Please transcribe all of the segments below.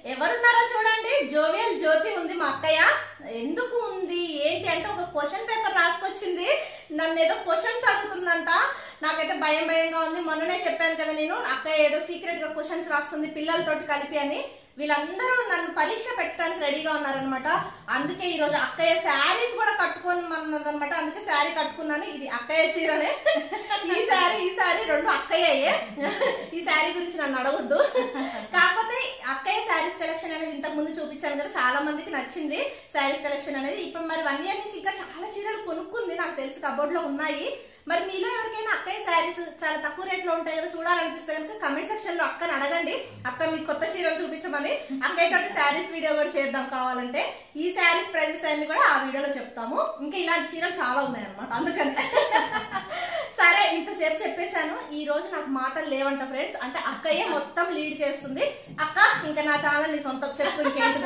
ఎవరున్నారో చూడండి. జోవియల్ జ్యోతి ఉంది మా అక్కయ్య. ఎందుకు ఉంది ఏంటి అంటే ఒక క్వశ్చన్ పేపర్ రాసుకొచ్చింది. నన్ను ఏదో క్వశ్చన్స్ అడుగుతుందంట. నాకైతే భయంగా ఉంది. మొన్ననే చెప్పాను కదా నేను, అక్కయ్య ఏదో సీక్రెట్ గా క్వశ్చన్స్ రాస్తుంది పిల్లలతోటి కలిపి అని. వీళ్ళందరూ నన్ను పరీక్ష పెట్టడానికి రెడీగా ఉన్నారనమాట. అందుకే ఈ రోజు అక్కయ్య శారీస్ కూడా కట్టుకోమన్నదనమాట. అందుకే శారీ కట్టుకున్నాను. ఇది అక్కయ్య చీరనే. ఈ శారీ రెండు అక్కయ్యే. ఈ శారీ గురించి నన్ను అడగొద్దు. కాకపోతే అక్కయ్య శారీస్ కలెక్షన్ అనేది ఇంతకు ముందు చూపించాను కదా, చాలా మందికి నచ్చింది శారీస్ కలెక్షన్ అనేది. ఇప్పుడు మరి 1 year నుంచి ఇంకా చాలా చీరలు కొనుక్కుంది, నాకు తెలిసి కబోర్డ్ లో ఉన్నాయి. మరి మీలో ఎవరికైనా అక్కయ్య శారీస్ చాలా తక్కువ రేట్ లో ఉంటాయి కదా, చూడాలనిపిస్తే కనుక కమెంట్ సెక్షన్ లో అక్కని అడగండి. అక్క మీకు కొత్త చీరలు చూపించమని. అక్కయ్య తోటి శారీస్ వీడియో కూడా చేద్దాం కావాలంటే. ఈ శారీస్ ప్రైజెస్ అన్ని కూడా ఆ వీడియోలో చెప్తాము. ఇంకా ఇలాంటి చీరలు చాలా ఉన్నాయి అన్నమాట, అందుకని. సరే, ఇంతసేపు చెప్పేశాను. ఈ రోజు నాకు మాటలు లేవంట ఫ్రెండ్స్. అంటే అక్కయ్య మొత్తం లీడ్ చేస్తుంది. అక్క ఇంకా నా ఛానల్ నీ సొంతం చెప్పు. ఇంకేంటి?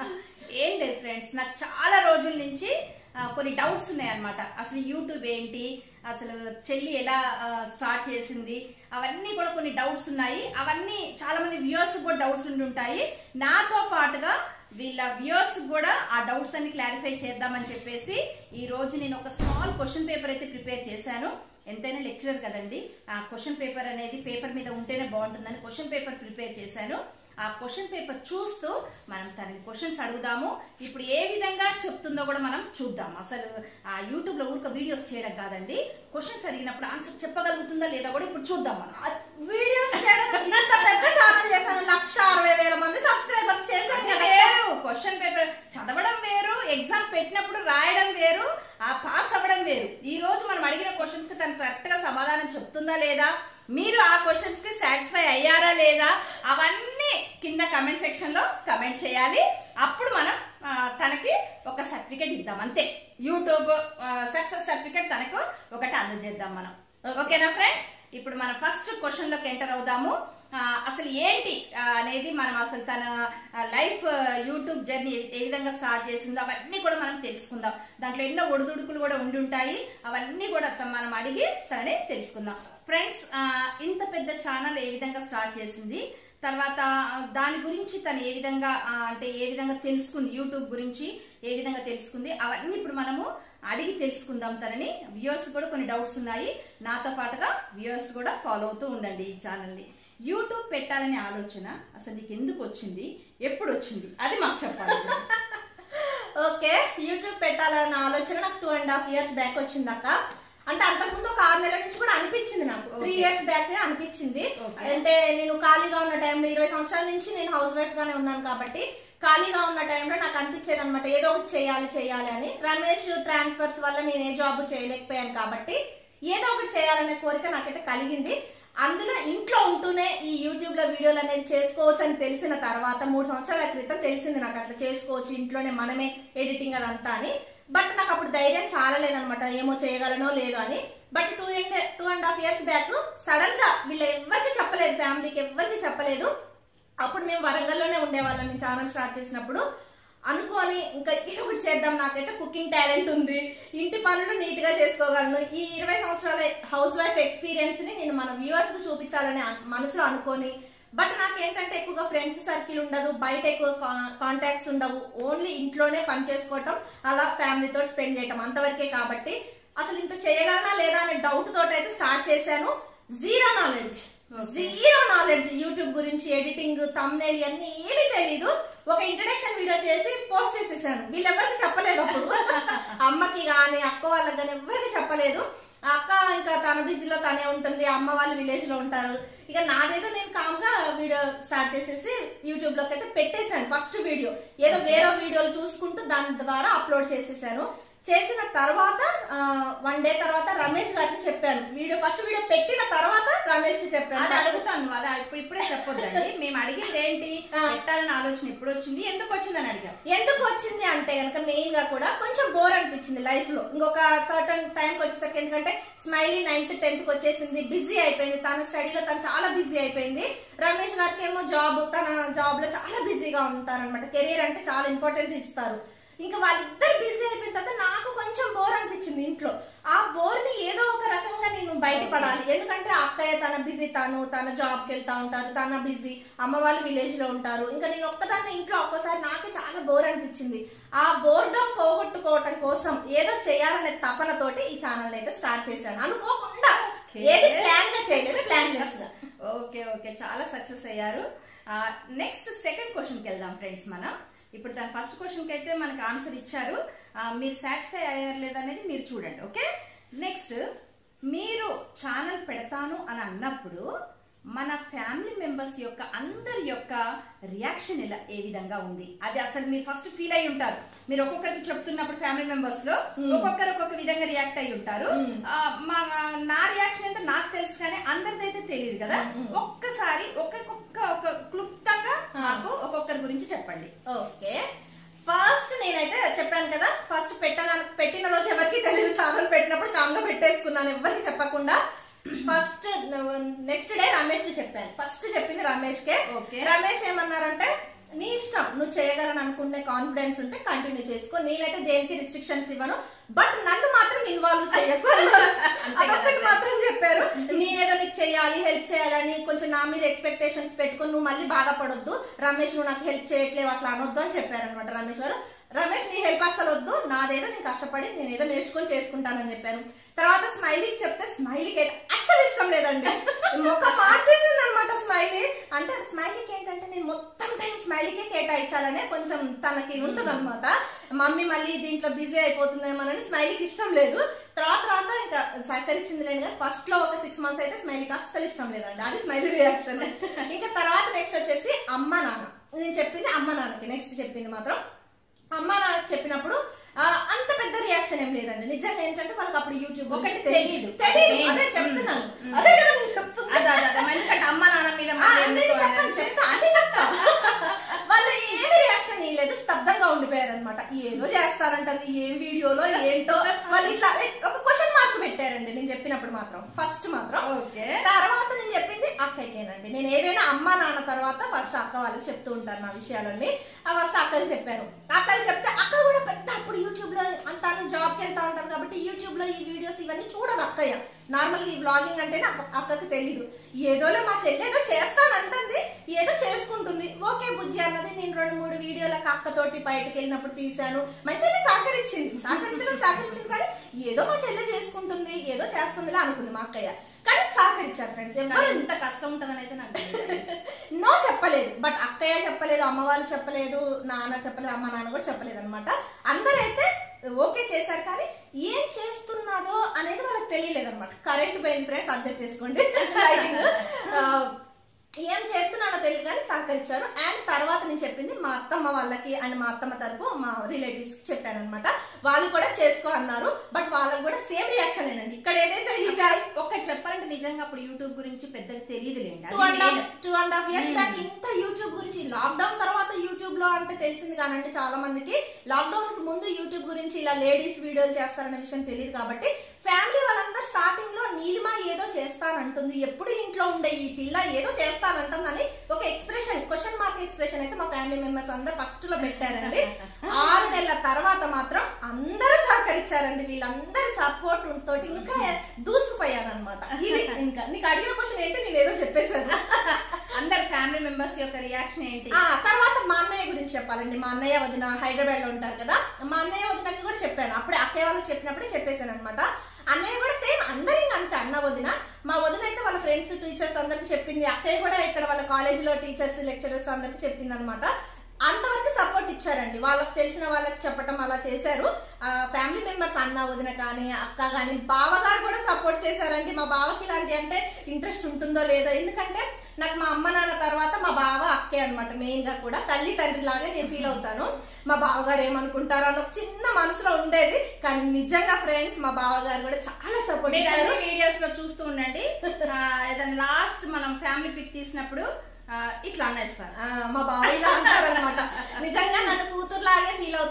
ఏం లేదు ఫ్రెండ్స్, నాకు చాలా రోజుల నుంచి కొన్ని డౌట్స్ ఉన్నాయి అన్నమాట. అసలు యూట్యూబ్ ఏంటి, అసలు చెల్లి ఎలా స్టార్ట్ చేసింది, అవన్నీ కూడా కొన్ని డౌట్స్ ఉన్నాయి. అవన్నీ చాలా మంది వ్యూవర్స్ కూడా డౌట్స్ ఉంటుంటాయి. నాతో పాటుగా వీళ్ళ వ్యూవర్స్ కూడా ఆ డౌట్స్ అన్ని క్లారిఫై చేద్దామని చెప్పేసి ఈ రోజు నేను ఒక స్మాల్ క్వశ్చన్ పేపర్ అయితే ప్రిపేర్ చేశాను. ఎంతైనా లెక్చరర్ కదండి, ఆ క్వశ్చన్ పేపర్ అనేది పేపర్ మీద ఉంటేనే బాగుంటుందని క్వశ్చన్ పేపర్ ప్రిపేర్ చేశాను. ఆ క్వశ్చన్ పేపర్ చూస్తూ మనం తనని క్వశ్చన్స్ అడుగుదాము. ఇప్పుడు ఏ విధంగా చెప్తుందో కూడా మనం చూద్దాం. అసలు ఆ యూట్యూబ్ లో ఊరిక వీడియోస్ చేయడం కాదండి, క్వశ్చన్స్ అడిగినప్పుడు ఆన్సర్ చెప్పగలుగుతుందా లేదా కూడా ఇప్పుడు చూద్దాం. మనం వీడియోస్ ఇంత పెద్ద ఛానల్ చేశాను, 1,60,000 మంది సబ్స్క్రైబర్స్ చేశాను. వేరు, క్వశ్చన్ పేపర్ చదవడం వేరు, ఎగ్జామ్ పెట్టినప్పుడు రాయడం వేరు, ఆ పాస్ అవ్వడం వేరు. ఈ రోజు మనం అడిగిన క్వశ్చన్స్ కి తను కరెక్ట్ గా సమాధానం చెప్తుందా లేదా, మీరు ఆ క్వశ్చన్స్ కి సాటిస్ఫై అయ్యారా లేదా, అవన్నీ కింద కమెంట్ సెక్షన్ లో కమెంట్ చేయాలి. అప్పుడు మనం తనకి ఒక సర్టిఫికెట్ ఇద్దాం, అంతే. యూట్యూబ్ సక్సెస్ సర్టిఫికెట్ తనకు ఒకటి అందజేద్దాం మనం. ఓకేనా ఫ్రెండ్స్? ఇప్పుడు మనం ఫస్ట్ క్వశ్చన్ లోకి ఎంటర్ అవుదాము. అసలు ఏంటి అనేది మనం అసలు తన లైఫ్ యూట్యూబ్ జర్నీ ఏ విధంగా స్టార్ట్ చేసిందో అవన్నీ కూడా మనం తెలుసుకుందాం. దాంట్లో ఎన్నో ఒడిదుడుకులు కూడా ఉండి ఉంటాయి. అవన్నీ కూడా మనం అడిగి తనని తెలుసుకుందాం. ఫ్రెండ్స్, ఇంత పెద్ద ఛానల్ ఏ విధంగా స్టార్ట్ చేసింది, తర్వాత దాని గురించి తను ఏ విధంగా అంటే ఏ విధంగా తెలుసుకుంది, యూట్యూబ్ గురించి ఏ విధంగా తెలుసుకుంది, అవన్నీ ఇప్పుడు మనము అడిగి తెలుసుకుందాం తనని. వ్యూవర్స్ కూడా కొన్ని డౌట్స్ ఉన్నాయి. నాతో పాటుగా వ్యూవర్స్ కూడా ఫాలో అవుతూ ఉండండి ఈ ఛానల్ ని. యూట్యూబ్ పెట్టాలనే ఆలోచన అసలు నీకు ఎందుకు వచ్చింది, ఎప్పుడు వచ్చింది, అది మాకు చెప్పాలి. ఓకే, యూట్యూబ్ పెట్టాలన్న ఆలోచన నాకు 2.5 years బ్యాక్ వచ్చింది అక్క. అంటే అంతకుముందు ఒక 6 నెలల నుంచి కూడా అనిపించింది నాకు. 3 years బ్యాక్ అనిపించింది. అంటే నేను ఖాళీగా ఉన్న టైంలో 20 సంవత్సరాల నుంచి నేను హౌస్ వైఫ్ గానే ఉన్నాను కాబట్టి ఖాళీగా ఉన్న టైంలో నాకు అనిపించేది అనమాట, ఏదో ఒకటి చేయాలి అని. రమేష్ ట్రాన్స్ఫర్స్ వల్ల నేను ఏ జాబ్ చేయలేకపోయాను కాబట్టి ఏదో ఒకటి చేయాలనే కోరిక నాకైతే కలిగింది. అందులో ఇంట్లో ఉంటూనే ఈ యూట్యూబ్ లో వీడియోలు అనేది చేసుకోవచ్చు అని తెలిసిన తర్వాత 3 సంవత్సరాల క్రితం తెలిసింది నాకు అట్లా చేసుకోవచ్చు ఇంట్లోనే, మనమే ఎడిటింగ్ అదంతా అని. బట్ నాకు అప్పుడు ధైర్యం చాలా లేదనమాట, ఏమో చేయగలనో లేదో అని. బట్ 2.5 years బ్యాక్ సడన్ గా వీళ్ళు ఎవరికి చెప్పలేదు, ఫ్యామిలీకి ఎవరికి చెప్పలేదు. అప్పుడు మేము వరంగల్లోనే ఉండేవాళ్ళం. నేను ఛానల్ స్టార్ట్ చేసినప్పుడు అనుకోని ఇంకా ఏదో ఒకటి చేద్దాం, నాకైతే కుకింగ్ టాలెంట్ ఉంది, ఇంటి పనులు నీట్ గా చేసుకోగలను, ఈ 20 సంవత్సరాల హౌస్ వైఫ్ ఎక్స్పీరియన్స్ ని నేను మన వ్యూవర్స్ కు చూపించాలని మనసులో అనుకోని. బట్ నాకేంటంటే ఎక్కువగా ఫ్రెండ్స్ సర్కిల్ ఉండదు, బయట ఎక్కువ కాంటాక్ట్స్ ఉండవు, ఓన్లీ ఇంట్లోనే పని చేసుకోవటం, అలా ఫ్యామిలీతో స్పెండ్ చేయటం అంతవరకే. కాబట్టి అసలు ఇంత చేయగలనా లేదా అనే డౌట్ తోటి అయితే స్టార్ట్ చేశాను. జీరో నాలెడ్జ్ యూట్యూబ్ గురించి, ఎడిటింగ్, థంబ్నెయిల్ అన్ని ఏమీ తెలీదు. ఒక ఇంట్రడక్షన్ వీడియో చేసి పోస్ట్ చేసేసాను. వీళ్ళెవరికి చెప్పలేదు అప్పుడు, అమ్మకి గాని అక్క వాళ్ళకి గాని ఎవరికి చెప్పలేదు. అక్క ఇంకా తన బిజీలో తనే ఉంటుంది, అమ్మ వాళ్ళు విలేజ్ లో ఉంటారు. ఇక నాదేదో నేను కామ్ గా వీడియో స్టార్ట్ చేసేసి యూట్యూబ్ లోకి అయితే పెట్టేశాను. ఫస్ట్ వీడియో ఏదో వేరే వీడియోలు చూసుకుంటూ దాని ద్వారా అప్లోడ్ చేసేసాను. చేసిన తర్వాత 1 day తర్వాత రమేష్ గారికి చెప్పాను. ఫస్ట్ వీడియో పెట్టిన తర్వాత రమేష్ కి చెప్పాను. అడుగుతాను, అదే ఇప్పుడే చెప్పొద్దండి. మేము అడిగింది ఏంటి, పెట్టాలని ఆలోచన ఎప్పుడు వచ్చింది, ఎందుకు వచ్చింది అని అడిగాం. ఎందుకు వచ్చింది అంటే కనుక మెయిన్ గా కూడా కొంచెం బోర్ అనిపించింది లైఫ్ లో. ఇంకొక సర్టన్ టైంకి వచ్చేసరికి, ఎందుకంటే స్మైలీ 9th 10th వచ్చేసింది, బిజీ అయిపోయింది, తన స్టడీలో తను చాలా బిజీ అయిపోయింది. రమేష్ గారికి ఏమో జాబ్, తన జాబ్ లో చాలా బిజీగా ఉంటారనమాట. కెరీర్ అంటే చాలా ఇంపార్టెంట్ ఇస్తారు. ఇంకా వాళ్ళిద్దరు బిజీ అయిపోయిన తర్వాత నాకు కొంచెం బోర్ అనిపించింది ఇంట్లో. ఆ బోర్ ని ఏదో ఒక రకంగా నేను బయటపడాలి. ఎందుకంటే అక్కయ్య తన బిజీ, తన జాబ్కి వెళ్తా ఉంటారు, తన బిజీ, అమ్మ వాళ్ళు విలేజ్ లో ఉంటారు. ఇంకా నేను ఒక్కదాన్ని ఇంట్లో ఒక్కసారి నాకే చాలా బోర్ అనిపించింది. ఆ బోర్డమ్ పోగొట్టుకోవటం కోసం ఏదో చేయాలనే తపనతోటి ఈ ఛానల్ అయితే స్టార్ట్ చేశాను. అనుకోకుండా, ఏది ప్లాన్ గా చేయలేదు, ప్లాన్ లెస్ గా. ఓకే ఓకే, చాలా సక్సెస్ అయ్యారు. నెక్స్ట్ సెకండ్ క్వశ్చన్ కి వెళ్దాం ఫ్రెండ్స్. మనం ఇప్పుడు తన ఫస్ట్ క్వశ్చన్ కి అయితే మనకు ఆన్సర్ ఇచ్చారు. మీరు సాటిస్ఫై అయ్యారు లేదనేది మీరు చూడండి. ఓకే, నెక్స్ట్ మీరు ఛానల్ పెడతాను అని అన్నప్పుడు మన ఫ్యామిలీ మెంబర్స్ యొక్క అందరి యొక్క రియాక్షన్ ఏ విధంగా ఉంది, అది అసలు మీరు ఫస్ట్ ఫీల్ అయి ఉంటారు. మీరు ఒక్కొక్కరికి చెప్తున్నప్పుడు ఫ్యామిలీ మెంబర్స్ లో ఒక్కొక్కరు ఒక్కొక్క విధంగా రియాక్ట్ అయి ఉంటారు. నా రియాక్షన్ అయితే నాకు తెలుసు కానీ అందరిదైతే తెలియదు కదా. ఒక్కసారి ఒక క్లుప్తంగా నాకు ఒక్కొక్కరి గురించి చెప్పండి. ఓకే, ఫస్ట్ నేనైతే చెప్పాను కదా, ఫస్ట్ పెట్టిన రోజు ఎవరికి తెలియదు. ఛానల్ పెట్టినప్పుడు కామ్గా పెట్టేసుకున్నాను ఎవరికి చెప్పకుండా. ఫస్ట్ నెక్స్ట్ డే రమేష్ కి చెప్పాను. ఫస్ట్ చెప్పింది రమేష్ కే. రమేష్ ఏమన్నారంటే, నీ ఇష్టం, నువ్వు చేయగలని అనుకునే కాన్ఫిడెన్స్ ఉంటే కంటిన్యూ చేసుకో, నేనైతే దేనికి రిస్ట్రిక్షన్స్ ఇవ్వను, బట్ నన్ను మాత్రం ఇన్వాల్వ్ చేయకు అదొక్కటి మాత్రం చెప్పారు. నేనేదో నీకు చేయాలి, హెల్ప్ చేయాలని కొంచెం నా మీద ఎక్స్పెక్టేషన్స్ పెట్టుకుని నువ్వు మళ్ళీ బాధపడొద్దు, రమేష్ నువ్వు నాకు హెల్ప్ చేయట్లేవు అట్లా అనొద్దు అని చెప్పారు అనమాట రమేష్ గారు. రమేష్ నీ హెల్ప్ అసలు వద్దు, నాదేదో నేను కష్టపడి నేనేదో నేర్చుకొని చేసుకుంటానని చెప్పాను. తర్వాత స్మైలీకి చెప్తే స్మైలీకి అయితే అస్సలు ఇష్టం లేదండి, ముఖం మార్చేసింది అనమాట స్మైలీ. అంటే స్మైలీకి ఏంటంటే నేను మొత్తం టైం స్మైలీకే కేటాయించాలనే కొంచెం తనకి ఉంటది అనమాట. మమ్మీ మళ్ళీ దీంట్లో బిజీ అయిపోతుందేమోనని స్మైలీకి ఇష్టం లేదు. తర్వాత ఇంకా సహకరించింది లేండి కానీ ఫస్ట్ లో ఒక 6 months అయితే స్మైలీకి అస్సలు ఇష్టం లేదండి. అది స్మైలీ రియాక్షన్. ఇంకా తర్వాత నెక్స్ట్ వచ్చేసి అమ్మ నాన్న. నేను చెప్పింది అమ్మ నాన్నకి. నెక్స్ట్ చెప్పింది మాత్రం అమ్మ నాన్నకి చెప్పినప్పుడు అంత పెద్ద రియాక్షన్ ఏం లేదండి. నిజంగా ఏంటంటే వాళ్ళకి అప్పుడు యూట్యూబ్ ఒకటి తెలియదు. అదే చెప్తున్నాను, అదే కదా నేను చెప్తున్నాను. అమ్మ నాన్న మీద చెప్తా వాళ్ళు ఏమి రియాక్షన్ ఇవ్వలేదు, స్తబ్దంగా ఉండిపోయారు అనమాట. ఏదో చేస్తారంటది, ఏం వీడియోలో ఏంటో వాళ్ళు ఇట్లా ఒక క్వశ్చన్ మార్క్ పెట్టారండి నేను చెప్పినప్పుడు మాత్రం. ఫస్ట్ మాత్రం తర్వాత నేను చెప్పింది అక్కకేనండి. నేను ఏదైనా అమ్మ నాన్న తర్వాత ఫస్ట్ అక్క వాళ్ళకి చెప్తూ ఉంటాను నా విషయాలన్నీ. ఫస్ట్ అక్కకి చెప్పాను. అక్కకి చెప్తే అక్క కూడా పెద్ద అప్పుడు యూట్యూబ్ లో అంతా జాబ్కి వెళ్తా ఉంటాను కాబట్టి యూట్యూబ్ లో ఈ వీడియోస్ ఇవన్నీ చూడదు అక్కయ్య. నార్మల్ గా ఈ బ్లాగింగ్ అంటేనే అక్కకి తెలియదు. ఏదోలో మా చెల్లి ఏదో చేస్తానంటుంది, ఏదో చేసుకుంటుంది. ఓకే బుజ్జి అన్నది. నేను 2-3 వీడియోలకు అక్కతోటి బయటకు వెళ్ళినప్పుడు తీసాను. మంచిగా సహకరించింది కానీ ఏదో మా చెల్లె చేసుకుంటుంది, ఏదో చేస్తుందిలా అనుకుంది మా అక్కయ్య. కానీ సహకరించారు ఫ్రెండ్స్. ఎంత కష్టం ఉంటుందని అయితే నాకు నో చెప్పలేదు. బట్ అక్కయ్య చెప్పలేదు, అమ్మ వాళ్ళు చెప్పలేదు, నాన్న చెప్పలేదు, అమ్మ నాన్న కూడా చెప్పలేదు అనమాట. అందరైతే ఓకే చేశారు కానీ ఏం చేస్తున్నదో అనేది వాళ్ళకి తెలియలేదు అనమాట. కరెంట్ పోయింది ఫ్రెండ్స్, అడ్జస్ట్ చేసుకోండి. లైటింగ్ ఏం చేస్తున్నానో తెలియదు కానీ సహకరించారు. అండ్ తర్వాత నేను చెప్పింది మా అత్తమ్మ వాళ్ళకి అండ్ మా అత్తమ్మ తరపు మా రిలేటివ్స్ కి చెప్పాను అనమాట. వాళ్ళు కూడా చేసుకో అన్నారు. బట్ వాళ్ళకి కూడా సేమ్ రియాక్షన్ ఏనండి. ఇక్కడ ఏదైతే ఒక్కటి చెప్పాలంటే నిజంగా అప్పుడు యూట్యూబ్ గురించి పెద్దగా తెలియదు లేండి. 2.5 years బ్యాక్ ఇంత యూట్యూబ్ గురించి, లాక్డౌన్ తర్వాత యూట్యూబ్ లో అంటే తెలిసింది కానంటే చాలా మందికి. లాక్డౌన్ కి ముందు యూట్యూబ్ గురించి ఇలా లేడీస్ వీడియోలు చేస్తారన్న విషయం తెలియదు కాబట్టి ఫ్యామిలీ వాళ్ళందరూ స్టార్టింగ్ లో నీలిమా ఏదో చేస్తానంటుంది, ఎప్పుడు ఇంట్లో ఉండే ఈ పిల్ల ఏదో చేస్తానంటుందని ఒక ఎక్స్ప్రెషన్, క్వశ్చన్ మార్క్ ఎక్స్ప్రెషన్ అయితే మా ఫ్యామిలీ మెంబర్స్ అందరు ఫస్ట్ లో పెట్టారండి. 6 నెలల తర్వాత మాత్రం అందరూ సహకరించారండి. వీళ్ళందరి సపోర్ట్ తోటి ఇంకా దూసుకుపోయారనమాట. ఇది ఇంకా నీకు అడిగిన క్వశ్చన్ ఏంటి నేను ఏదో చెప్పేశాను. అందరు ఫ్యామిలీ మెంబర్స్ యొక్క రియాక్షన్ ఏంటి? తర్వాత మా అన్నయ్య గురించి చెప్పాలండి. మా అన్నయ్య వదిన హైదరాబాద్ లో ఉంటారు కదా, మా అన్నయ్య వదినకి కూడా చెప్పాను. అప్పుడే అక్కయ్య వాళ్ళకి చెప్పినప్పుడే చెప్పేశాను అనమాట. అన్నయ్య కూడా సేమ్ అందరూ అంతే, అన్న వదిన. మా వదిన అయితే వాళ్ళ ఫ్రెండ్స్ టీచర్స్ అందరికి చెప్పింది. అక్కయ్య కూడా ఇక్కడ వాళ్ళ కాలేజీలో టీచర్స్ లెక్చరర్స్ అందరికి చెప్పింది అనమాట. అంతవరకు సపోర్ట్ ఇచ్చారండి. వాళ్ళకి తెలిసిన వాళ్ళకి చెప్పటం అలా చేశారు. ఫ్యామిలీ మెంబర్స్ అన్న వదిన కానీ అక్క కానీ బావగారు కూడా సపోర్ట్ చేశారండి. మా బావకి ఇలాంటి అంటే ఇంట్రెస్ట్ ఉంటుందో లేదో, ఎందుకంటే నాకు మా అమ్మ నాన్న తర్వాత మా బావ అక్కే అనమాట. మెయిన్ గా కూడా తల్లి తండ్రి లాగా నేను ఫీల్ అవుతాను. మా బావగారు ఏమనుకుంటారో అని ఒక చిన్న మనసులో ఉండేది. కానీ నిజంగా ఫ్రెండ్స్ మా బావగారు కూడా చాలా సపోర్ట్ ఇచ్చారు. వీడియోస్ లో చూస్తూ ఉండండి. ఏదైనా లాస్ట్ మనం ఫ్యామిలీ పిక్ తీసినప్పుడు ఇట్లా అనేస్తారు మా బావ ఇలా అంటారు అనమాట. నిజంగా నన్ను కూతురులాగే ఫీల్ అవుతారు.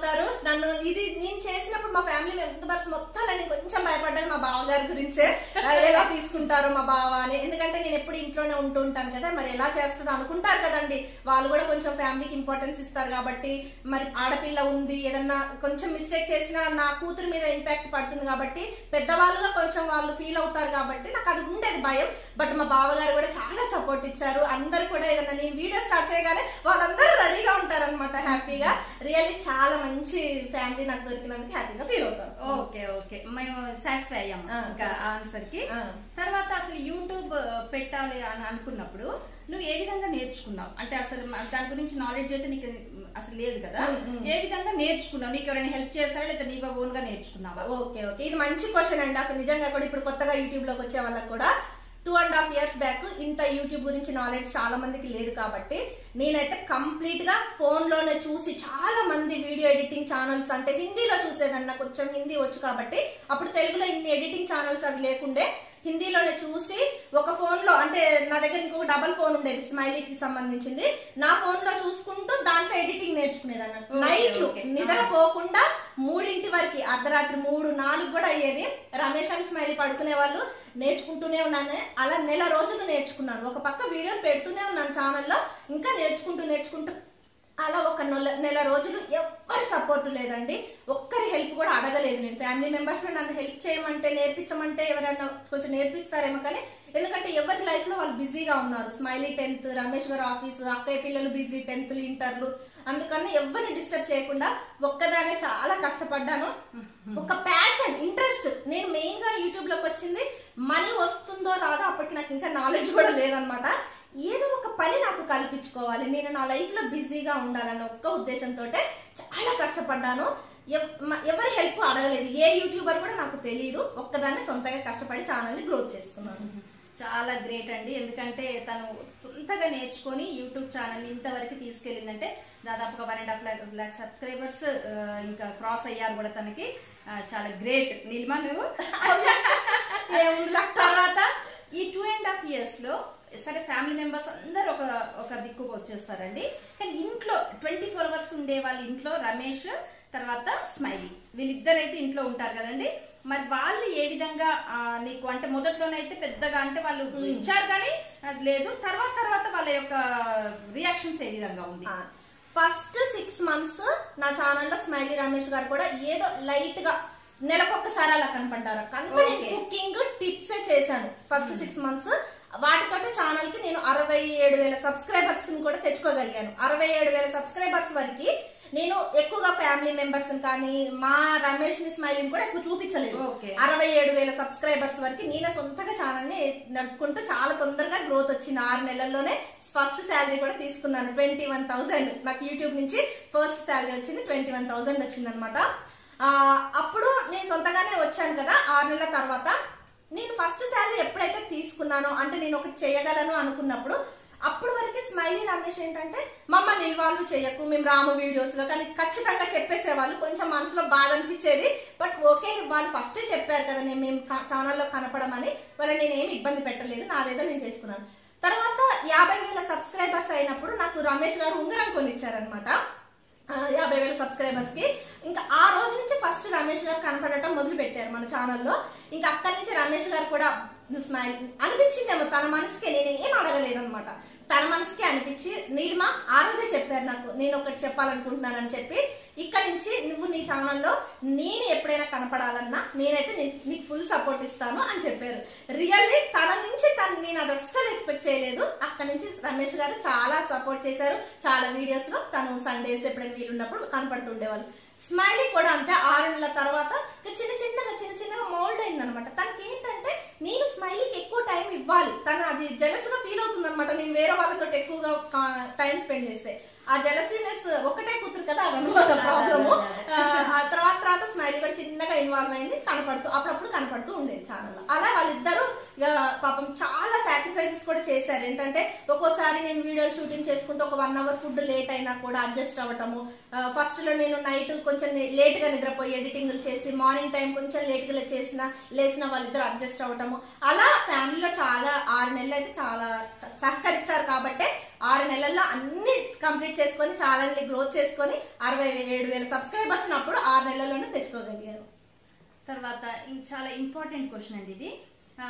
నన్ను ఇది నేను చేసినప్పుడు మా ఫ్యామిలీ మెంబర్స్ మొత్తం నేను కొంచెం భయపడ్డాను మా బావగారి గురించే, ఎలా తీసుకుంటారు మా బావ అని. ఎందుకంటే నేను ఎప్పుడు ఇంట్లోనే ఉంటూ ఉంటాను కదా, మరి ఎలా చేస్తుందో అనుకుంటారు కదండి. వాళ్ళు కూడా కొంచెం ఫ్యామిలీకి ఇంపార్టెన్స్ ఇస్తారు కాబట్టి, మరి ఆడపిల్ల ఉంది ఏదన్నా కొంచెం మిస్టేక్ చేసినా నా కూతురు మీద ఇంపాక్ట్ పడుతుంది కాబట్టి పెద్దవాళ్ళుగా కొంచెం వాళ్ళు ఫీల్ అవుతారు కాబట్టి నాకు అది ఉండేది భయం. బట్ మా బావగారు కూడా చాలా సపోర్ట్ ఇచ్చారు. అందరు కూడా ఏదన్నా నేను వీడియో స్టార్ట్ చేయగానే వాళ్ళందరూ రెడీగా ఉంటారనమాట హ్యాపీగా. రియల్లీ చాలా మంచి ఫ్యామిలీ నాకు దొరికినందుకు హ్యాపీగా ఫీల్ అవుతాను. ఓకే ఓకే, మేము సాటిస్ఫై అయ్యాము ఇంకా ఆన్సర్ కి. తర్వాత అసలు యూట్యూబ్ పెట్టాలి అని అనుకున్నప్పుడు నువ్వు ఏ విధంగా నేర్చుకున్నావు? అంటే అసలు దాని గురించి నాలెడ్జ్ అయితే నీకు అసలు లేదు కదా, ఏ విధంగా నేర్చుకున్నావు? నీకు ఎవరైనా హెల్ప్ చేస్తారా లేదా నీవు ఓన్ గా నేర్చుకున్నావా? ఓకే ఓకే, ఇది మంచి క్వశ్చన్ అండి. అసలు నిజంగా కూడా ఇప్పుడు కొత్తగా యూట్యూబ్ లోకి వచ్చే వాళ్ళకి కూడా 2.5 years బ్యాక్ ఇంత యూట్యూబ్ గురించి నాలెడ్జ్ చాలా మందికి లేదు కాబట్టి నేనైతే కంప్లీట్ గా ఫోన్ లోనే చూసి చాలా మంది వీడియో ఎడిటింగ్ ఛానల్స్, అంటే హిందీలో చూసేదన్న, కొంచెం హిందీ వచ్చు కాబట్టి అప్పుడు తెలుగులో ఇన్ని ఎడిటింగ్ ఛానల్స్ అవి లేకుండే, హిందీలోనే చూసి ఒక ఫోన్ లో, అంటే నా దగ్గర ఇంకొక డబల్ ఫోన్ ఉండేది స్మైలీకి సంబంధించింది, నా ఫోన్ లో చూసుకుంటూ దాంట్లో ఎడిటింగ్ నేర్చుకునేది అన్నట్టు. నైట్లు నిద్రపోకుండా 3 వరకు, అర్ధరాత్రి 3-4 కూడా అయ్యేది. రమేష్ అండ్ స్మైలీ పడుకునే వాళ్ళు, నేర్చుకుంటూనే ఉన్నాను. అలా నెల రోజులు నేర్చుకున్నాను. ఒక పక్క వీడియో పెడుతూనే ఉన్నాను ఛానల్లో, ఇంకా నేర్చుకుంటూ అలా ఒక నెల రోజులు ఎవ్వరి సపోర్ట్ లేదండి, ఒక్కరి హెల్ప్ కూడా అడగలేదు నేను. ఫ్యామిలీ మెంబర్స్ లో నన్ను హెల్ప్ చేయమంటే, నేర్పించమంటే ఎవరైనా కొంచెం నేర్పిస్తారేమో కానీ, ఎందుకంటే ఎవరి లైఫ్ లో వాళ్ళు బిజీగా ఉన్నారు. స్మైలీ 10th, రమేష్ గారు ఆఫీసు, అక్కయ్య పిల్లలు బిజీ 10th ఇంటర్లు, అందుకని ఎవరిని డిస్టర్బ్ చేయకుండా ఒక్కదానే చాలా కష్టపడ్డాను. ఒక ప్యాషన్, ఇంట్రెస్ట్. నేను మెయిన్ గా యూట్యూబ్ లోకి వచ్చింది మనీ వస్తుందో రాదో అప్పటికి నాకు ఇంకా నాలెడ్జ్ కూడా లేదనమాట. ఏదో ఒక పని నాకు కల్పించుకోవాలి, నేను నా లైఫ్ లో బిజీగా ఉండాలన్న ఒక్క ఉద్దేశంతో చాలా కష్టపడ్డాను. ఎవరి హెల్ప్ అడగలేదు, ఏ యూట్యూబర్ కూడా నాకు తెలియదు. ఒక్కదాన్ని సొంతంగా కష్టపడి ఛానల్ ని గ్రోత్ చేసుకున్నాను. చాలా గ్రేట్ అండి, ఎందుకంటే తను సొంతగా నేర్చుకొని యూట్యూబ్ ఛానల్ ఇంతవరకు తీసుకెళ్ళిందంటే దాదాపుగా 1.5 lakh సబ్స్క్రైబర్స్ ఇంకా క్రాస్ అయ్యారు కూడా తనకి. చాలా గ్రేట్ నీలిమా నువ్వు. తర్వాత ఈ 2.5 years లో సరే ఫ్యామిలీ మెంబర్స్ అందరు ఒక దిక్కుకు వచ్చేస్తారండి, కానీ ఇంట్లో 24 hours ఉండే వాళ్ళ ఇంట్లో రమేష్ తర్వాత స్మైలీ వీళ్ళిద్దరైతే ఇంట్లో ఉంటారు కదండి. మరి వాళ్ళు ఏ విధంగా నీకు, అంటే మొదట్లోనైతే పెద్దగా అంటే వాళ్ళు ఇచ్చారు కానీ లేదు, తర్వాత వాళ్ళ యొక్క రియాక్షన్స్ ఏ విధంగా ఉంది? ఫస్ట్ 6 months నా ఛానల్లో స్మైలీ రమేష్ గారు కూడా ఏదో లైట్ గా నెలకొక్కసారి అలా కనపడ్డారు. కుకింగ్ టిప్స్ చేశాను ఫస్ట్ 6 months. వాటితోటి ఛానల్ కి నేను 67,000 సబ్స్క్రైబర్స్ కూడా తెచ్చుకోగలిగాను. 67,000 సబ్స్క్రైబర్స్ వరకు నేను ఎక్కువగా ఫ్యామిలీ మెంబర్స్ కానీ మా రమేష్ ని స్మైలీని కూడా ఎక్కువ చూపించలేదు. 67,000 సబ్స్క్రైబర్స్ వరకు నేను సొంతగా ఛానల్ ని నడుపుకుంటూ చాలా తొందరగా గ్రోత్ వచ్చింది. 6 నెలల్లోనే ఫస్ట్ శాలరీ కూడా తీసుకున్నాను. 21,000 నాకు యూట్యూబ్ నుంచి ఫస్ట్ శాలరీ వచ్చింది. 21,000 వచ్చింది అనమాట. అప్పుడు నేను సొంతగానే వచ్చాను కదా. 6 నెలల తర్వాత నేను ఫస్ట్ శాలరీ ఎప్పుడైతే తీసుకున్నానో, అంటే నేను ఒకటి చేయగలను అనుకున్నప్పుడు, అప్పుడు వరకు స్మైలీ రమేష్ ఏంటంటే మమ్మల్ని ఇన్వాల్వ్ చేయకు, మేము రాము వీడియోస్ లో, కానీ ఖచ్చితంగా చెప్పేసేవాళ్ళు. కొంచెం మనసులో బాధ అనిపించేది, బట్ ఓకే వాళ్ళు ఫస్ట్ చెప్పారు కదా మేము ఛానల్లో కనపడమని, వాళ్ళని నేనేమి ఇబ్బంది పెట్టలేదు, నాదేదో నేను చేసుకున్నాను. తర్వాత 50,000 సబ్స్క్రైబర్స్ అయినప్పుడు నాకు రమేష్ గారు ఉంగరం కొనిచ్చారనమాట. 50,000 సబ్స్క్రైబర్స్ కి. ఇంకా ఆ రోజు నుంచి ఫస్ట్ రమేష్ గారు కనపడటం మొదలు పెట్టారు మన ఛానల్లో. ఇంకా అక్కడి నుంచి రమేష్ గారు కూడా స్మైల్ అనిపించిందేమో తన మనసుకే, నేను ఏం అడగలేదు అనమాట, తన మనసుకే అనిపించి నీలిమా ఆ రోజే చెప్పారు నాకు, నేను ఒకటి చెప్పాలనుకుంటున్నానని చెప్పి, ఇక్కడ నుంచి నువ్వు నీ ఛానల్లో నేను ఎప్పుడైనా కనపడాలన్నా నేనైతే నీకు ఫుల్ సపోర్ట్ ఇస్తాను అని చెప్పారు. రియల్లీ తన నుంచి నేను అది అస్సలు ఎక్స్పెక్ట్ చేయలేదు. అక్కడి నుంచి రమేష్ గారు చాలా సపోర్ట్ చేశారు. చాలా వీడియోస్ లో తను సండేస్ ఎప్పుడైనా వీలున్నప్పుడు కనపడుతుండేవాళ్ళు. స్మైలీ కూడా అంతే. 6 నెలల తర్వాత చిన్న చిన్నగా మోల్డ్ అయింది అనమాట. తనకి ఏంటంటే నేను స్మైలీకి ఎక్కువ టైం ఇవ్వాలి, తను అది జెలస్ గా ఫీల్ అవుతుంది అనమాట నేను వేరే వాళ్ళతో ఎక్కువగా టైం స్పెండ్ చేస్తే. ఆ జెలసీనెస్ ఒకటే కూతురు కదా, అదనమాట ప్రాబ్లము. తర్వాత స్మైలీ కూడా చిన్నగా ఇన్వాల్వ్ అయింది, అప్పుడప్పుడు కనపడుతూ ఉండేది ఛానల్లో. అలా వాళ్ళిద్దరూ పాపం చాలా సాక్రిఫైసెస్ కూడా చేశారు. ఏంటంటే ఒక్కోసారి నేను వీడియోలు షూటింగ్ చేసుకుంటూ ఒక 1 hour ఫుడ్ లేట్ అయినా కూడా అడ్జస్ట్ అవ్వటము. ఫస్ట్ లో నేను నైట్ కొంచెం లేట్ గా నిద్రపోయి ఎడిటింగ్లు చేసి, మార్నింగ్ టైం కొంచెం లేట్ గా లేచిన వాళ్ళిద్దరు అడ్జస్ట్ అవ్వటము. అలా ఫ్యామిలీలో చాలా 6 నెలలు అయితే చాలా సహకరించారు. కాబట్టి 6 నెలల్లో అన్ని కంప్లీట్ చేసుకొని ఛానల్ ని గ్రోత్ చేసుకొని 67,000 సబ్స్క్రైబర్స్ అప్పుడు 6 నెలల్లోనే తెచ్చుకోగలిగాను. తర్వాత చాలా ఇంపార్టెంట్ క్వశ్చన్ అండి ఇది.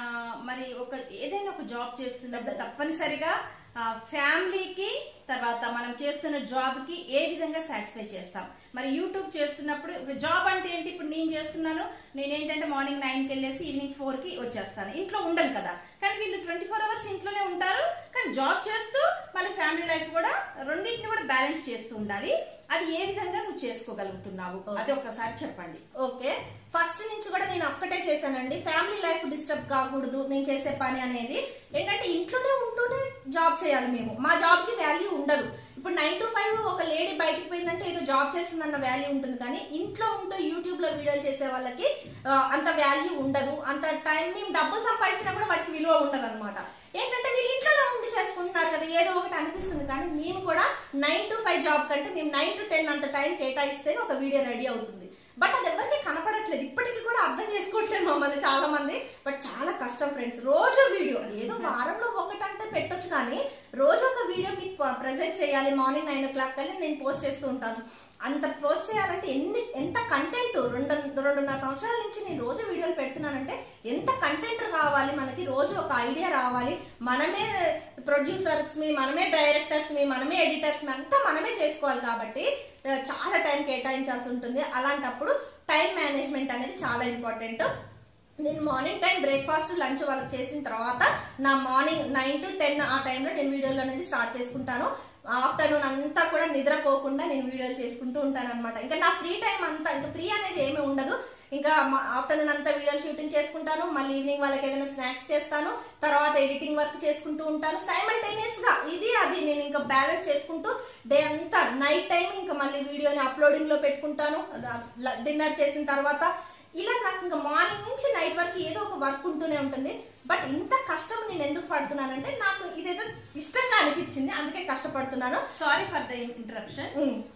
మరి ఏదైనా ఒక జాబ్ చేస్తున్నప్పుడు తప్పనిసరిగా ఫ్యామిలీకి తర్వాత మనం చేస్తున్న జాబ్ కి ఏ విధంగా సాటిస్ఫై చేస్తాం. మరి యూట్యూబ్ చేస్తున్నప్పుడు జాబ్ అంటే ఏంటి, ఇప్పుడు నేను చేస్తున్నాను, నేనేంటంటే మార్నింగ్ 9కి వెళ్ళేసి ఈవినింగ్ 4కి వచ్చేస్తాను, ఇంట్లో ఉండను కదా. కానీ వీళ్ళు 24 అవర్స్ ఇంట్లోనే ఉంటారు, కానీ జాబ్ చేస్తూ మళ్ళీ ఫ్యామిలీ లైఫ్ కూడా రెండింటిని కూడా బ్యాలెన్స్ చేస్తూ ఉండాలి. అది ఏ విధంగా నువ్వు చేసుకోగలుగుతున్నావు అది ఒకసారి చెప్పండి. ఓకే, ఫస్ట్ నుంచి కూడా నేను ఒక్కటే చేశానండి. ఫ్యామిలీ లైఫ్ డిస్టర్బ్ కాకూడదు నేను చేసే పని అనేది. ఏంటంటే ఇంట్లోనే ఉంటూనే జాబ్ చేయాలి మేము, మా జాబ్ కి వాల్యూ ఉండదు. ఇప్పుడు 9 to 5 ఒక లేడీ బయటకు పోయిందంటే ఏదో జాబ్ చేస్తుందన్న వాల్యూ ఉంటుంది, కానీ ఇంట్లో ఉంటూ యూట్యూబ్ లో వీడియోలు చేసే వాళ్ళకి అంత వాల్యూ ఉండదు. అంత టైం మేము డబ్బులు సంపాదించినా కూడా వాటికి విలువ ఉండదు అనమాట. ఏంటంటే వీళ్ళు ఇంట్లోనే ఉండి చేసుకుంటున్నారు కదా, ఏదో ఒకటి అనిపిస్తుంది. కానీ మేము కూడా 9 to 5 జాబ్ కంటే మేము 9 to 10 అంత టైం కేటాయిస్తేనే ఒక వీడియో రెడీ అవుతుంది. బట్ అది ఎవరికి కనపడట్లేదు, ఇప్పటికీ కూడా అర్థం చేసుకోవట్లేదు మమ్మల్ని చాలా మంది. బట్ చాలా కష్టం ఫ్రెండ్స్, రోజు వీడియో ఏదో వారంలో ఒకటంటే పెట్టొచ్చు, కానీ రోజు ఒక వీడియో మీకు ప్రెజెంట్ చేయాలి. మార్నింగ్ 9 o'clock కల్లా నేను పోస్ట్ చేస్తూ ఉంటాను. అంత పోస్ట్ చేయాలంటే ఎంత కంటెంట్, 2.5 సంవత్సరాల నుంచి నేను రోజు వీడియోలు పెడుతున్నానంటే ఎంత కంటెంట్ కావాలి మనకి, రోజు ఒక ఐడియా రావాలి. మనమే ప్రొడ్యూసర్స్ మీ, మనమే డైరెక్టర్స్ మీ, మనమే ఎడిటర్స్ మీ, అంతా మనమే చేసుకోవాలి. కాబట్టి చాలా టైం కేటాయించాల్సి ఉంటుంది. అలాంటప్పుడు టైం మేనేజ్మెంట్ అనేది చాలా ఇంపార్టెంట్. నేను మార్నింగ్ టైం బ్రేక్ఫాస్ట్ లంచ్ వాళ్ళకి చేసిన తర్వాత నా మార్నింగ్ 9 to 10 ఆ టైంలో నేను వీడియోలు అనేది స్టార్ట్ చేసుకుంటాను. ఆఫ్టర్నూన్ అంతా కూడా నిద్రపోకుండా నేను వీడియోలు చేసుకుంటూ ఉంటాను అనమాట. ఇంకా నా ఫ్రీ టైం అంతా, ఇంకా ఫ్రీ అనేది ఏమీ ఉండదు. ఇంకా ఆఫ్టర్నూన్ అంతా వీడియోలు షూటింగ్ చేసుకుంటాను, మళ్ళీ ఈవినింగ్ వాళ్ళకి ఏదైనా స్నాక్స్ చేస్తాను, తర్వాత ఎడిటింగ్ వర్క్ చేసుకుంటూ ఉంటాను. సైమల్టేనియస్ గా ఇది అది నేను ఇంకా బ్యాలెన్స్ చేసుకుంటూ డే అంతా నైట్ టైం ఇంకా మళ్ళీ వీడియోని అప్లోడింగ్ లో పెట్టుకుంటాను. డిన్నర్ చేసిన తర్వాత ఇలా నాకు ఇంకా మార్నింగ్ నుంచి నైట్ వరకు ఏదో ఒక వర్క్ ఉంటూనే ఉంటుంది. బట్ ఇంత కష్టం నేను ఎందుకు పడుతున్నానంటే నాకు ఇదేదో ఇష్టంగా అనిపించింది, అందుకే కష్టపడుతున్నాను. Sorry for the interruption.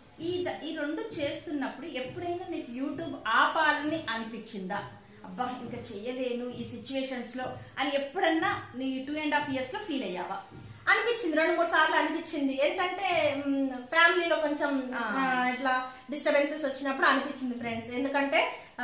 ఈ రెండు చేస్తున్నప్పుడు ఎప్పుడైనా నీకు యూట్యూబ్ ఆపాలని అనిపించిందా? అబ్బా ఇంకా చెయ్యలేను ఈ సిచ్యువేషన్స్ లో అని ఎప్పుడన్నా నీ 2.5 years లో ఫీల్ అయ్యావా? అనిపించింది, 2-3 సార్లు అనిపించింది. ఏంటంటే ఫ్యామిలీలో కొంచెం ఇట్లా డిస్టర్బెన్సెస్ వచ్చినప్పుడు అనిపించింది ఫ్రెండ్స్. ఎందుకంటే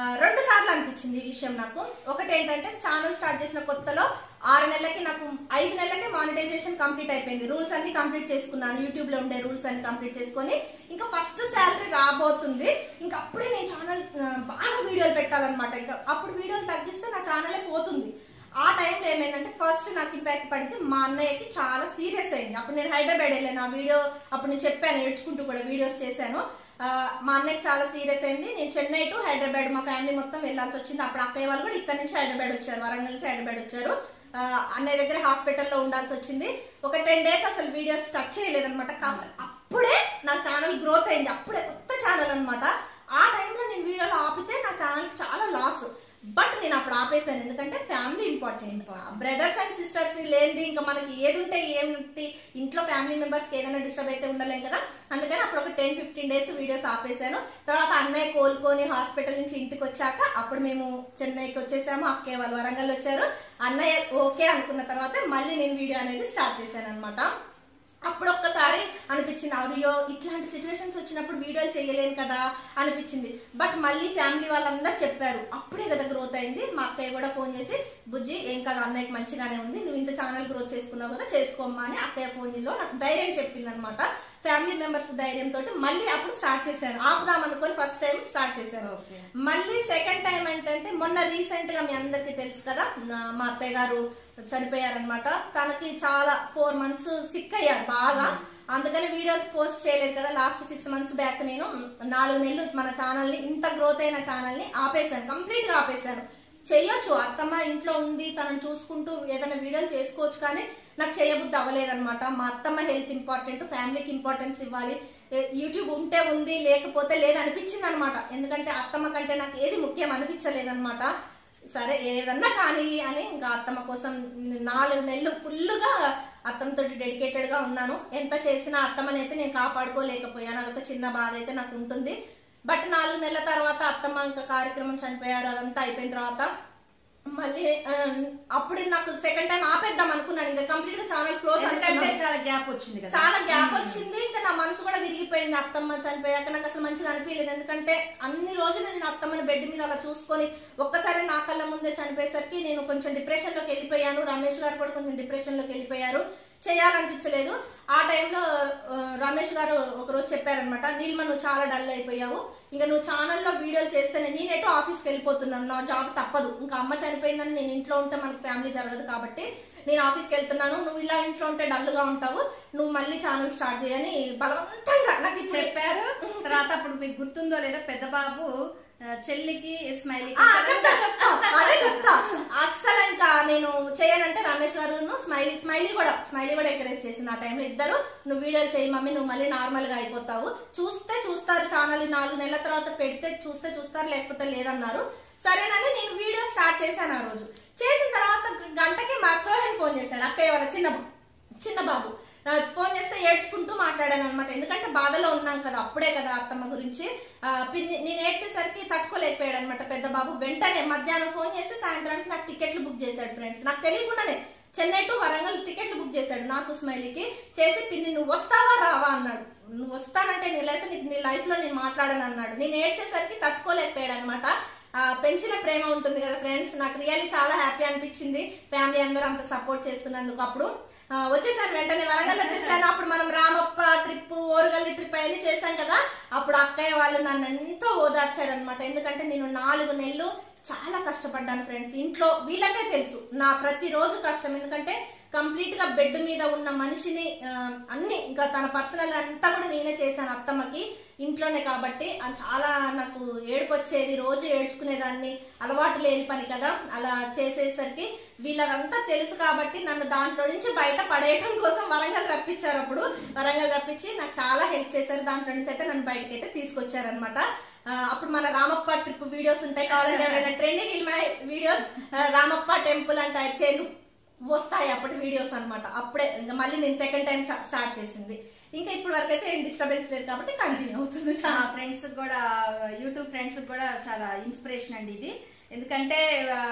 2 సార్లు అనిపించింది ఈ విషయం నాకు. ఒకటి ఏంటంటే ఛానల్ స్టార్ట్ చేసిన కొత్తలో 6 నెలలకి నాకు 5 నెలలకే మానిటైజేషన్ కంప్లీట్ అయిపోయింది. రూల్స్ అన్ని కంప్లీట్ చేసుకున్నాను, యూట్యూబ్ లో ఉండే రూల్స్ అన్ని కంప్లీట్ చేసుకొని ఇంకా ఫస్ట్ శాలరీ రాబోతుంది. ఇంకా అప్పుడే నేను ఛానల్ బాగా వీడియోలు పెట్టాలన్నమాట. ఇంకా అప్పుడు వీడియోలు తగ్గిస్తే నా ఛానలే పోతుంది. ఆ టైంలో ఏమైందంటే ఫస్ట్ నాకు ఇంపాక్ట్ పడితే మా అన్నయ్యకి చాలా సీరియస్ అయింది. అప్పుడు నేను హైదరాబాద్ వెళ్ళాను, ఆ వీడియో అప్పుడు నేను చెప్పాను, ఏడ్చుకుంటూ కూడా వీడియోస్ చేశాను. మా అన్నయ్యకి చాలా సీరియస్ అయింది. నేను చెన్నై టు హైదరాబాద్ మా ఫ్యామిలీ మొత్తం వెళ్ళాల్సి వచ్చింది. అప్పుడు అక్కయ్య వాళ్ళు కూడా ఇక్కడ నుంచి హైదరాబాద్ వచ్చారు, వరంగల్ నుంచి హైదరాబాద్ వచ్చారు. అన్నయ్య దగ్గర హాస్పిటల్లో ఉండాల్సి వచ్చింది. ఒక 10 days అసలు వీడియోస్ టచ్ చేయలేదన్నమాట. అప్పుడే నా ఛానల్ గ్రోత్ అయింది, అప్పుడే కొత్త ఛానల్ అనమాట. ఆ టైంలో నేను వీడియోలు ఆపితే నా ఛానల్కి చాలా లాస్. బట్ నేను అప్పుడు ఆపేశాను, ఎందుకంటే family important. Brothers and sisters లేనిది ఇంకా మనకి ఏది ఉంటే ఏమిటి, ఇంట్లో ఫ్యామిలీ మెంబర్స్కి ఏదైనా డిస్టర్బ్ అయితే ఉండలేం కదా. అందుకని అప్పుడు ఒక 10-15 days వీడియోస్ ఆపేశాను. తర్వాత అన్నయ్య కోలుకొని హాస్పిటల్ నుంచి ఇంటికి వచ్చాక అప్పుడు మేము చెన్నైకి వచ్చేసాము. అక్కయ్య వాళ్ళు వరంగల్ వచ్చారు. అన్నయ్య ఓకే అనుకున్న తర్వాత మళ్ళీ నేను వీడియో అనేది స్టార్ట్ చేశాను అనమాట. అప్పుడు ఒక్కసారి అనిపించింది, అయ్యో ఇట్లాంటి సిచ్యువేషన్స్ వచ్చినప్పుడు వీడియోలు చేయలేను కదా అనిపించింది. బట్ మళ్ళీ ఫ్యామిలీ వాళ్ళందరూ చెప్పారు, అప్పుడే కదా గ్రోత్ అయింది. మా అక్కయ్య కూడా ఫోన్ చేసి, బుజ్జి ఏం కదా అన్నయ్యకి మంచిగానే ఉంది, నువ్వు ఇంత ఛానల్ గ్రోత్ చేసుకున్నావు కదా, చేసుకోమ్మా అని అక్కయ్య ఫోన్లో నాకు ధైర్యం చెప్పింది అనమాట. ఫ్యామిలీ మెంబర్స్ ధైర్యంతో మళ్ళీ అప్పుడు స్టార్ట్ చేశాను. ఆపుదాం అనుకొని ఫస్ట్ టైం స్టార్ట్ చేశాను. మళ్ళీ సెకండ్ టైం ఏంటంటే మొన్న రీసెంట్ గా మీ అందరికి తెలుసు కదా, మా అత్తయ్య గారు చనిపోయారనమాట. తనకి చాలా 4 months సిక్ అయ్యారు బాగా. అందుకని వీడియోస్ పోస్ట్ చేయలేదు కదా. లాస్ట్ 6 months బ్యాక్ నేను 4 నెలలు మన ఛానల్ ని, ఇంత గ్రోత్ అయిన ఛానల్ ని ఆపేశాను, కంప్లీట్ గా ఆపేశాను. చెయ్యొచ్చు, అత్తమ్మ ఇంట్లో ఉంది, తనను చూసుకుంటూ ఏదైనా వీడియోలు చేసుకోవచ్చు, కానీ నాకు చేయబుద్ధి అవ్వలేదన్నమాట. మా అత్తమ్మ హెల్త్ ఇంపార్టెంట్, ఫ్యామిలీకి ఇంపార్టెన్స్ ఇవ్వాలి. యూట్యూబ్ ఉంటే ఉంది, లేకపోతే లేదు అనిపించింది అనమాట. ఎందుకంటే అత్తమ్మ కంటే నాకు ఏది ముఖ్యం అనిపించలేదన్నమాట. సరే ఏదన్నా కానీ అని ఇంకా అత్తమ్మ కోసం 4 నెలలు ఫుల్గా అత్తమ్మతో డెడికేటెడ్ గా ఉన్నాను. ఎంత చేసినా అత్తమ్మనైతే నేను కాపాడుకోలేకపోయాను, అదొక చిన్న బాధ అయితే నాకు ఉంటుంది. బట్ 4 నెలల తర్వాత అత్తమ్మ ఇంకా కార్యక్రమం చనిపోయారు, అదంతా అయిపోయిన తర్వాత మళ్ళీ అప్పుడు నాకు సెకండ్ టైం ఆపేద్దాం అనుకున్నాను, ఇంకా కంప్లీట్ గా ఛానల్ క్లోజ్ అనుకున్నాను. చాలా గ్యాప్ వచ్చింది కదా, చాలా గ్యాప్ వచ్చింది. ఇంకా నా మనసు కూడా విరిగిపోయింది అత్తమ్మ చనిపోయాక. నాకు అసలు మంచిగా అనిపించలేదు, ఎందుకంటే అన్ని రోజులు నేను అత్తమ్మని బెడ్ మీద అలా చూసుకొని ఒక్కసారి నా కళ్ళ ముందే చనిపోయేసరికి నేను కొంచెం డిప్రెషన్ లోకి వెళ్ళిపోయాను. రమేష్ గారు కూడా కొంచెం డిప్రెషన్ లోకి వెళ్ళిపోయారు. చేయాలనిపించలేదు. ఆ టైంలో రమేష్ గారు ఒకరోజు చెప్పారనమాట, నీలిమ నువ్వు చాలా డల్ అయిపోయావు, ఇంకా నువ్వు ఛానల్లో వీడియోలు చేస్తేనే నేనేటో ఆఫీస్కి వెళ్ళిపోతున్నాను, నా జాబ్ తప్పదు, ఇంకా అమ్మ చనిపోయిందని నేను ఇంట్లో ఉంటే మనకు ఫ్యామిలీ జరగదు కాబట్టి నేను ఆఫీస్కి వెళ్తున్నాను, నువ్వు ఇలా ఇంట్లో ఉంటే డల్ గా ఉంటావు, నువ్వు మళ్ళీ ఛానల్ స్టార్ట్ చేయని బలవంతంగా నాకు చెప్పారు. తర్వాత అప్పుడు మీకు గుర్తుందో లేదో పెద్ద బాబు చెల్లికి స్మైలీ చెప్తా అదే చెప్తా. అస్సలు ఇంకా నేను చేయనంటే రమేష్ గారు స్మైలీ కూడా ఎంకరేజ్ చేసింది ఆ టైంలో. ఇద్దరు నువ్వు వీడియోలు చేయి మమ్మీ, నువ్వు మళ్ళీ నార్మల్ గా అయిపోతావు, చూస్తారు ఛానల్ 4 నెలల తర్వాత పెడితే చూస్తారు లేకపోతే లేదన్నారు. సరేనని నేను వీడియో స్టార్ట్ చేశాను. ఆ రోజు చేసిన తర్వాత గంటకి మా చోహన్ ఫోన్ చేశాడు, అక్కయ్య వాళ్ళ చిన్న బాబు ఫోన్ చేస్తే ఏడ్చుకుంటూ మాట్లాడాను అనమాట. ఎందుకంటే బాధలో ఉన్నాం కదా, అప్పుడే కదా అత్తమ్మ గురించి. నేను ఏడ్చేసరికి తట్టుకోలేకపోయాడు అనమాట పెద్ద బాబు. వెంటనే మధ్యాహ్నం ఫోన్ చేసి సాయంత్రానికి నాకు టికెట్లు బుక్ చేశాడు ఫ్రెండ్స్. నాకు తెలియకుండానే చెన్నై టు వరంగల్ టికెట్లు బుక్ చేశాడు నాకు స్మైలీకి. చేసి పిన్ని నువ్వు వస్తావా రావా అన్నాడు. నువ్వు వస్తానంటే నేనైతే నీ లైఫ్ లో నేను మాట్లాడను అన్నాడు. నేను ఏడ్చేసరికి తట్టుకోలేకపోయాడు అనమాట. పెంచిన ప్రేమ ఉంటుంది కదా ఫ్రెండ్స్, నాకు రియల్లీ చాలా హ్యాపీ అనిపించింది ఫ్యామిలీ అందరూ అంత సపోర్ట్ చేస్తున్నందుకు. అప్పుడు వచ్చేసాను, వెంటనే వరంగల్ వచ్చేసాను. అప్పుడు మనం రామప్ప ట్రిప్, ఓరుగల్లి ట్రిప్ అవన్నీ చేశాం కదా, అప్పుడు అక్కయ్య వాళ్ళు నన్ను ఎంతో ఓదార్చారనమాట. ఎందుకంటే నేను 4 నెలలు చాలా కష్టపడ్డాను ఫ్రెండ్స్. ఇంట్లో వీళ్ళకే తెలుసు నా ప్రతిరోజు కష్టం, ఎందుకంటే కంప్లీట్ గా బెడ్ మీద ఉన్న మనిషిని అన్ని ఇంకా తన పర్సనల్ అంతా కూడా నేనే చేశాను అత్తమ్మకి ఇంట్లోనే. కాబట్టి చాలా నాకు ఏడుపు వచ్చేది, రోజు ఏడ్చుకునేదాన్ని, అలవాటు లేని పని కదా. అలా చేసేసరికి వీళ్ళదంతా తెలుసు కాబట్టి నన్ను దాంట్లో నుంచి బయట పడేయటం కోసం వరంగల్ రప్పించారు. అప్పుడు వరంగల్ రప్పించి నాకు చాలా హెల్ప్ చేశారు. దాంట్లో నుంచి అయితే నన్ను బయటకి అయితే తీసుకొచ్చారనమాట. అప్పుడు మన రామప్ప ట్రిప్ వీడియోస్ ఉంటాయి, కావాలంటే ఎవరైనా ట్రెండింగ్ వీడియోస్ రామప్ప టెంపుల్ అని టైప్ చేయండి, వస్తాయి అప్పటి వీడియోస్ అనమాట. అప్పుడే ఇంకా మళ్ళీ నేను సెకండ్ టైం స్టార్ట్ చేసింది. ఇంకా ఇప్పుడు వరకు అయితే ఏం డిస్టర్బెన్స్ లేదు కాబట్టి కంటిన్యూ అవుతుంది. చాలా ఫ్రెండ్స్ కూడా, యూట్యూబ్ ఫ్రెండ్స్ కూడా చాలా ఇన్స్పిరేషన్ అండి ఇది. ఎందుకంటే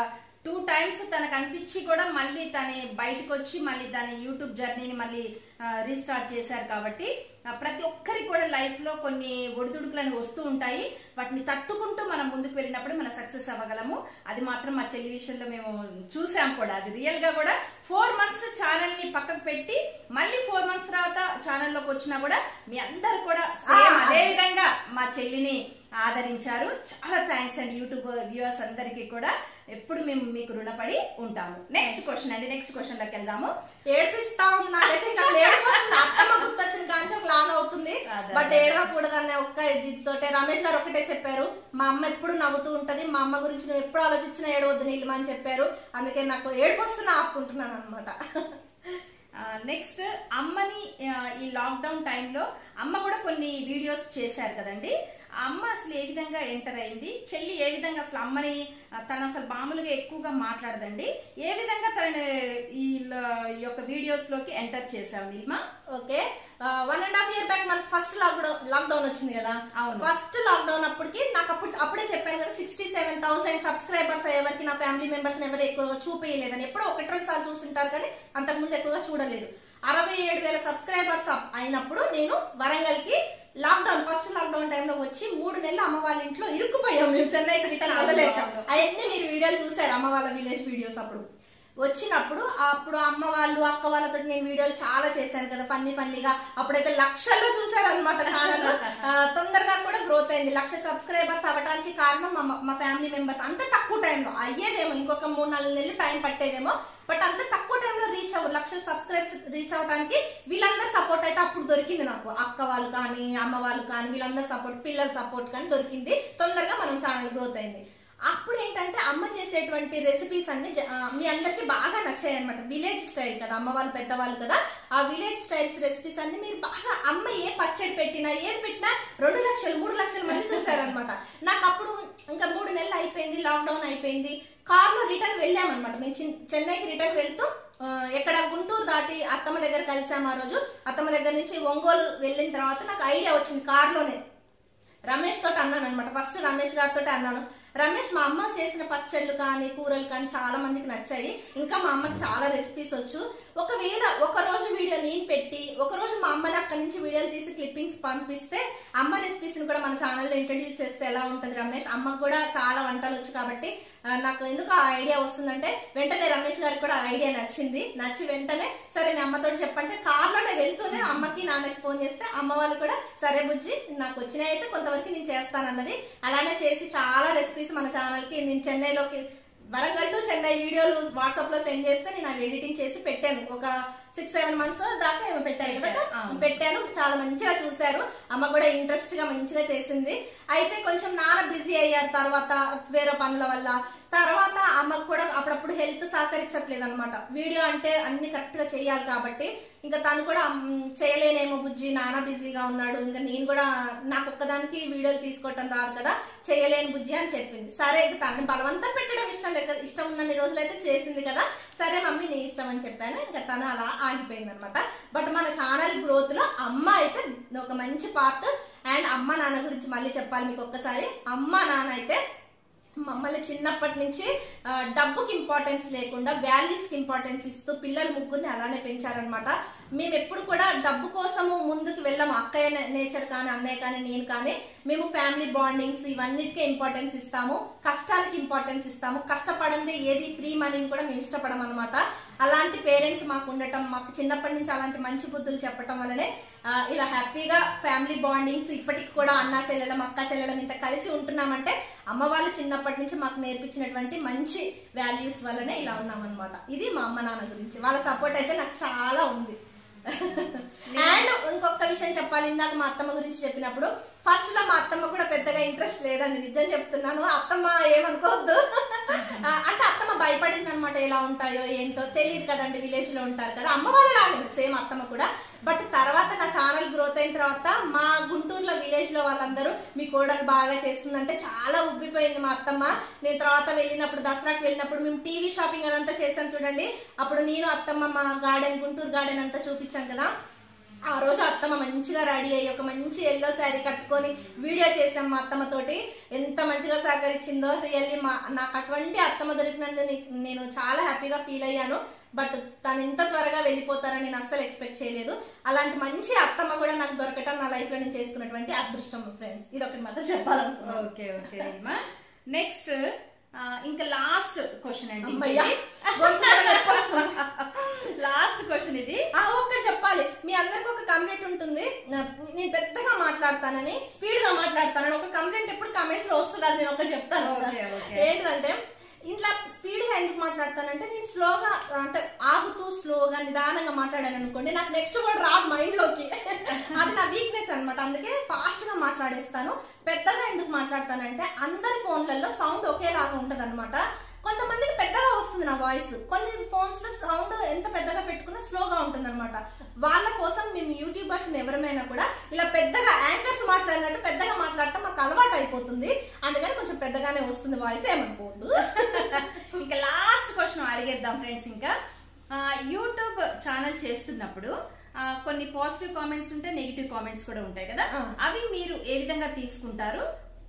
2 times తనకు అనిపించి కూడా మళ్ళీ తను బయటకు వచ్చి మళ్ళీ దాని యూట్యూబ్ జర్నీని మళ్ళీ రీస్టార్ట్ చేశారు. కాబట్టి ప్రతి ఒక్కరికి కూడా లైఫ్ లో కొన్ని ఒడిదుడుకులని వస్తూ ఉంటాయి, వాటిని తట్టుకుంటూ మనం ముందుకు వెళ్ళినప్పుడు మనం సక్సెస్ అవ్వగలము. అది మాత్రం మా చెల్లి విషయంలో మేము చూసాం కూడా. అది రియల్ గా కూడా 4 months ఛానల్ ని పక్కకు పెట్టి మళ్ళీ 4 months తర్వాత ఛానల్లోకి వచ్చినా కూడా మీ అందరు కూడా అదే విధంగా మా చెల్లిని ఆదరించారు. చాలా థ్యాంక్స్ అండి యూట్యూబ్ వ్యూవర్స్ అందరికీ కూడా. ఎప్పుడు మేము మీకు రుణపడి ఉంటాము. నెక్స్ట్ క్వశ్చన్ అండి, నెక్స్ట్ క్వశ్చన్ లోకి వెళ్దాము. ఏడిపిస్తాం, నాకైతే ఇంకా అత్తమ్మ గుర్తొచ్చిన కాంచి ఒక లాగా అవుతుంది, బట్ ఏడవకూడదనే ఒక్క దీంతోటే రమేష్ గారు ఒకటే చెప్పారు, మా అమ్మ ఎప్పుడు నవ్వుతూ ఉంటది, మా అమ్మ గురించి నువ్వు ఎప్పుడు ఆలోచించినా ఏడవద్దు నీలిమ అని చెప్పారు. అందుకే నాకు ఏడుపొస్తున్నా ఆపుకుంటున్నాను అనమాట. నెక్స్ట్ అమ్మని ఈ లాక్డౌన్ టైంలో అమ్మ కూడా కొన్ని వీడియోస్ చేశారు కదండి. అమ్మ అసలు ఏ విధంగా ఎంటర్ అయింది, చెల్లి ఏ విధంగా అసలు అమ్మని తను అసలు మామూలుగా ఎక్కువగా మాట్లాడదండి, ఏ విధంగా తన ఈ యొక్క వీడియోస్ లోకి ఎంటర్ చేసావు నీలిమా? ఓకే, 1.5 year బ్యాక్ మనకు ఫస్ట్ లాక్డౌన్ వచ్చింది కదా. ఫస్ట్ లాక్డౌన్ అప్పటికి నాకు అప్పుడే చెప్పాను కదా 67,000 సబ్స్క్రైబర్స్ ఎవరికి నా ఫ్యామిలీ మెంబర్స్ ఎవరు ఎక్కువగా చూపించలేదని. ఎప్పుడో 1-2 సార్లు చూస్తుంటారు కానీ అంతకుముందు ఎక్కువగా చూడలేదు. 67,000 సబ్స్క్రైబర్స్ అయినప్పుడు నేను వరంగల్ కి ఫస్ట్ లాక్డౌన్ టైంలో వచ్చి 3 నెలలు అమ్మ వాళ్ళ ఇంట్లో ఇరుక్కుపోయాం మేము, చెన్నైకి రిటర్న్ వెళ్ళలేక. అవన్నీ మీరు వీడియోలు చూసారు, అమ్మ వాళ్ళ విలేజ్ వీడియోస్. అప్పుడు వచ్చినప్పుడు అమ్మ వాళ్ళు అక్క వాళ్ళతో నేను వీడియోలు చాలా చేశాను కదా ఫన్నీగా. అప్పుడైతే లక్షల్లో చూసారు అనమాట ఛానల్. తొందరగా కూడా గ్రోత్ అయింది. 1,00,000 సబ్స్క్రైబర్స్ అవ్వడానికి కారణం మా ఫ్యామిలీ మెంబర్స్. అంత తక్కువ టైంలో అయ్యేదేమో, ఇంకొక 3-4 నెలలు టైం పట్టేదేమో, బట్ అంత తక్కువ టైంలో 1,00,000 సబ్స్క్రైబర్స్ రీచ్ అవడానికి వీళ్ళందరూ సపోర్ట్ అయితే అప్పుడు దొరికింది నాకు. అక్క వాళ్ళు కానీ అమ్మ వాళ్ళు కానీ వీళ్ళందరూ సపోర్ట్, పిల్లల సపోర్ట్ కానీ దొరికింది. తొందరగా మనం ఛానల్ గ్రోత్ అయింది. అప్పుడు ఏంటంటే అమ్మ చేసేటువంటి రెసిపీస్ అన్ని మీ అందరికి బాగా నచ్చాయి అనమాట. విలేజ్ స్టైల్ కదా, అమ్మ వాళ్ళు పెద్దవాళ్ళు కదా, ఆ విలేజ్ స్టైల్స్ రెసిపీస్ అన్ని మీరు బాగా, అమ్మ ఏ పచ్చడి పెట్టినా ఏది పెట్టినా 2-3 లక్షల మంది చూసారనమాట. నాకు అప్పుడు ఇంకా 3 నెలలు అయిపోయింది, లాక్డౌన్ అయిపోయింది. కార్లో రిటర్న్ వెళ్ళామన్నమాట. మేము చెన్నైకి రిటర్న్ వెళ్తూ ఎక్కడ గుంటూరు దాటి అత్తమ్మ దగ్గర కలిసాము. ఆ రోజు అత్తమ్మ దగ్గర నుంచి ఒంగోలు వెళ్ళిన తర్వాత నాకు ఐడియా వచ్చింది కార్లోనే. రమేష్ తోటి అన్నాను అనమాట, ఫస్ట్ రమేష్ గారితో అన్నాను, రమేష్ మా అమ్మ చేసిన పచ్చళ్ళు కానీ కూరలు కానీ చాలా మందికి నచ్చాయి. ఇంకా మా అమ్మకి చాలా రెసిపీస్ వచ్చు. ఒకవేళ ఒక రోజు వీడియో నేను పెట్టి ఒక రోజు మా అమ్మని అక్కడి నుంచి వీడియోలు తీసి క్లిప్పింగ్స్ పంపిస్తే అమ్మ రెసిపీస్ ని కూడా మన ఛానల్లో ఇంట్రడ్యూస్ చేస్తే ఎలా ఉంటుంది రమేష్? అమ్మకు కూడా చాలా వంటలు వచ్చు కాబట్టి నాకు ఎందుకు ఆ ఐడియా వస్తుందంటే వెంటనే రమేష్ గారికి కూడా ఆ ఐడియా నచ్చి వెంటనే సరే మీ అమ్మతో చెప్పంటే కార్లోనే వెళ్తూనే అమ్మకి నాన్నకి ఫోన్ చేస్తే అమ్మ వాళ్ళు కూడా సరే బుజ్జి నాకు వచ్చినాయి అయితే కొంతవరకు నేను చేస్తానన్నది. అలానే చేసి చాలా రెసిపీస్ మన ఛానల్ కి నేను చెన్నైలోకి వరంగల్ టు చెన్నై వీడియోలు వాట్సాప్ లో సెండ్ చేస్తే నేను అవి ఎడిటింగ్ చేసి పెట్టాను. ఒక 6-7 months దాకా ఏమో పెట్టాను కదా, పెట్టాను. చాలా మంచిగా చూశారు. అమ్మ కూడా ఇంట్రెస్ట్ గా మంచిగా చేసింది. అయితే కొంచెం నాన్న బిజీ అయ్యారు తర్వాత వేరే పనుల వల్ల. తర్వాత అమ్మకు కూడా అప్పుడప్పుడు హెల్త్ సహకరించట్లేదు అనమాట. వీడియో అంటే అన్ని కరెక్ట్ గా చేయాలి కాబట్టి ఇంకా తను కూడా చేయలేనేమో బుజ్జి నాన్న బిజీగా ఉన్నాడు, ఇంకా నేను కూడా నాకు ఒక్కదానికి వీడియోలు తీసుకోవటం రాదు కదా, చేయలేను బుజ్జి అని చెప్పింది. సరే తను బలవంతం పెట్టడం ఇష్టం లేదు కదా, ఇష్టం ఉన్నన్ని రోజులైతే చేసింది కదా, సరే మమ్మీ నీ ఇష్టం అని చెప్పాను. ఇంకా తను అలా ఆగిపోయింది అనమాట. బట్ మన ఛానల్ గ్రోత్ లో అమ్మ అయితే ఒక మంచి పార్ట్. అండ్ అమ్మ నాన్న గురించి మళ్ళీ చెప్పాలి మీకు ఒక్కసారి. అమ్మ నాన్న అయితే మమ్మల్ని చిన్నప్పటి నుంచి డబ్బుకి ఇంపార్టెన్స్ లేకుండా వాల్యూస్ కి ఇంపార్టెన్స్ ఇస్తూ పిల్లలు ముగ్గురిని అలానే పెంచారనమాట. మేము ఎప్పుడు కూడా డబ్బు కోసము ముందుకు వెళ్ళాము. అక్కయ్య నేచర్ కానీ అన్నయ్య కానీ నేను కానీ మేము ఫ్యామిలీ బాండింగ్స్ ఇవన్నిటికే ఇంపార్టెన్స్ ఇస్తాము, కష్టానికి ఇంపార్టెన్స్ ఇస్తాము. కష్టపడందే ఏది ఫ్రీ మనీని కూడా మేము ఇష్టపడం అనమాట. అలాంటి పేరెంట్స్ మాకు ఉండటం, మాకు చిన్నప్పటి నుంచి అలాంటి మంచి బుద్ధులు చెప్పడం వల్లనే ఇలా హ్యాపీగా ఫ్యామిలీ బాండింగ్స్ ఇప్పటికి కూడా అన్నా చెల్లెడం అక్క చెల్లెడం ఇంత కలిసి ఉంటున్నామంటే అమ్మ వాళ్ళు చిన్నప్పటి నుంచి మాకు నేర్పించినటువంటి మంచి వాల్యూస్ వల్లనే ఇలా ఉన్నాం అనమాట. ఇది మా అమ్మ నాన్న గురించి. వాళ్ళ సపోర్ట్ అయితే నాకు చాలా ఉంది. అండ్ ఇంకొక విషయం చెప్పాలి, ఇందాక మా అత్తమ్మ గురించి చెప్పినప్పుడు ఫస్ట్ లో మా అత్తమ్మ కూడా పెద్దగా ఇంట్రెస్ట్ లేదండి, నిజం చెప్తున్నాను. అత్తమ్మ ఏమనుకోవద్దు, అంటే అత్తమ్మ భయపడింది అనమాట. ఎలా ఉంటాయో ఏంటో తెలియదు కదండి, విలేజ్ లో ఉంటారు కదా. అమ్మ వాళ్ళు రాలేదు సేమ్ అత్తమ్మ కూడా. బట్ తర్వాత నా ఛానల్ గ్రోత్ అయిన తర్వాత మా గుంటూరులో విలేజ్ లో వాళ్ళందరూ మీ కోడలు బాగా చేస్తుందంటే చాలా ఉబ్బిపోయింది మా అత్తమ్మ. నేను తర్వాత వెళ్ళినప్పుడు దసరాకి వెళ్ళినప్పుడు మేము టీవీ షాపింగ్ అదంతా చేశాను చూడండి, అప్పుడు నేను అత్తమ్మ మా గార్డెన్ గుంటూరు గార్డెన్ అంతా చూపించాం కదా. ఆ రోజు అత్తమ్మ మంచిగా రెడీ అయ్యి ఒక మంచి ఎల్లో శారీ కట్టుకొని వీడియో చేసాం మా అత్తమ్మతోటి. ఎంత మంచిగా సహకరించిందో రియల్లీ. నాకు అటువంటి అత్తమ్మ దొరికినందుకు నేను చాలా హ్యాపీగా ఫీల్ అయ్యాను. బట్ తను ఇంత త్వరగా వెళ్ళిపోతారని నేను అస్సలు ఎక్స్పెక్ట్ చేయలేదు. అలాంటి మంచి అత్తమ్మ కూడా నాకు దొరకటం నా లైఫ్ లో నేను చేసుకున్నటువంటి అదృష్టం ఫ్రెండ్స్. ఇది ఒకటి మాత్రం చెప్పాలనుకున్నాను. ఓకే ఓకే నెక్స్ట్ ఇంకా లాస్ట్ క్వశ్చన్ అండి. లాస్ట్ క్వశ్చన్ ఇది. ఒక్కటి చెప్పాలి, మీ అందరికి ఒక కంప్లైంట్ ఉంటుంది, నేను పెద్దగా మాట్లాడతానని స్పీడ్ గా మాట్లాడతానని ఒక కంప్లైంట్ ఎప్పుడు కమెంట్స్ లో వస్తుంది. అది నేను ఒకటి చెప్తాను. ఏంటంటే ఇంట్లో స్పీడ్ గా ఎందుకు మాట్లాడతానంటే నేను స్లోగా అంటే ఆగుతూ స్లోగా నిదానంగా మాట్లాడాను అనుకోండి, నాకు నెక్స్ట్ వర్డ్ రాదు మైండ్ లోకి. అది నా వీక్నెస్ అనమాట. అందుకే ఫాస్ట్ గా మాట్లాడేస్తాను. పెద్దగా ఎందుకు మాట్లాడతానంటే అందరి ఫోన్లలో సౌండ్ ఒకేలాగా ఉంటది అనమాట. కొంతమందికి పెద్దగా వస్తుంది నా వాయిస్, కొన్ని ఫోన్స్ లో సౌండ్ ఎంత పెద్దగా పెట్టుకున్నా స్లోగా ఉంటుంది అనమాట. వాళ్ళ కోసం మేము యూట్యూబర్స్ ఎవరమైనా కూడా ఇలా పెద్దగా యాంకర్స్ మాట్లాడినట్టు పెద్దగా మాట్లాడటం మాకు అలవాటు అయిపోతుంది. అందుకని కొంచెం పెద్దగానే వస్తుంది వాయిస్, ఏమనుకోవద్దు. ఇంకా లాస్ట్ క్వశ్చన్ అడిగేద్దాం ఫ్రెండ్స్. ఇంకా యూట్యూబ్ ఛానల్ చేస్తున్నప్పుడు కొన్ని పాజిటివ్ కామెంట్స్ ఉంటాయి, నెగిటివ్ కామెంట్స్ కూడా ఉంటాయి కదా, అవి మీరు ఏ విధంగా తీసుకుంటారు?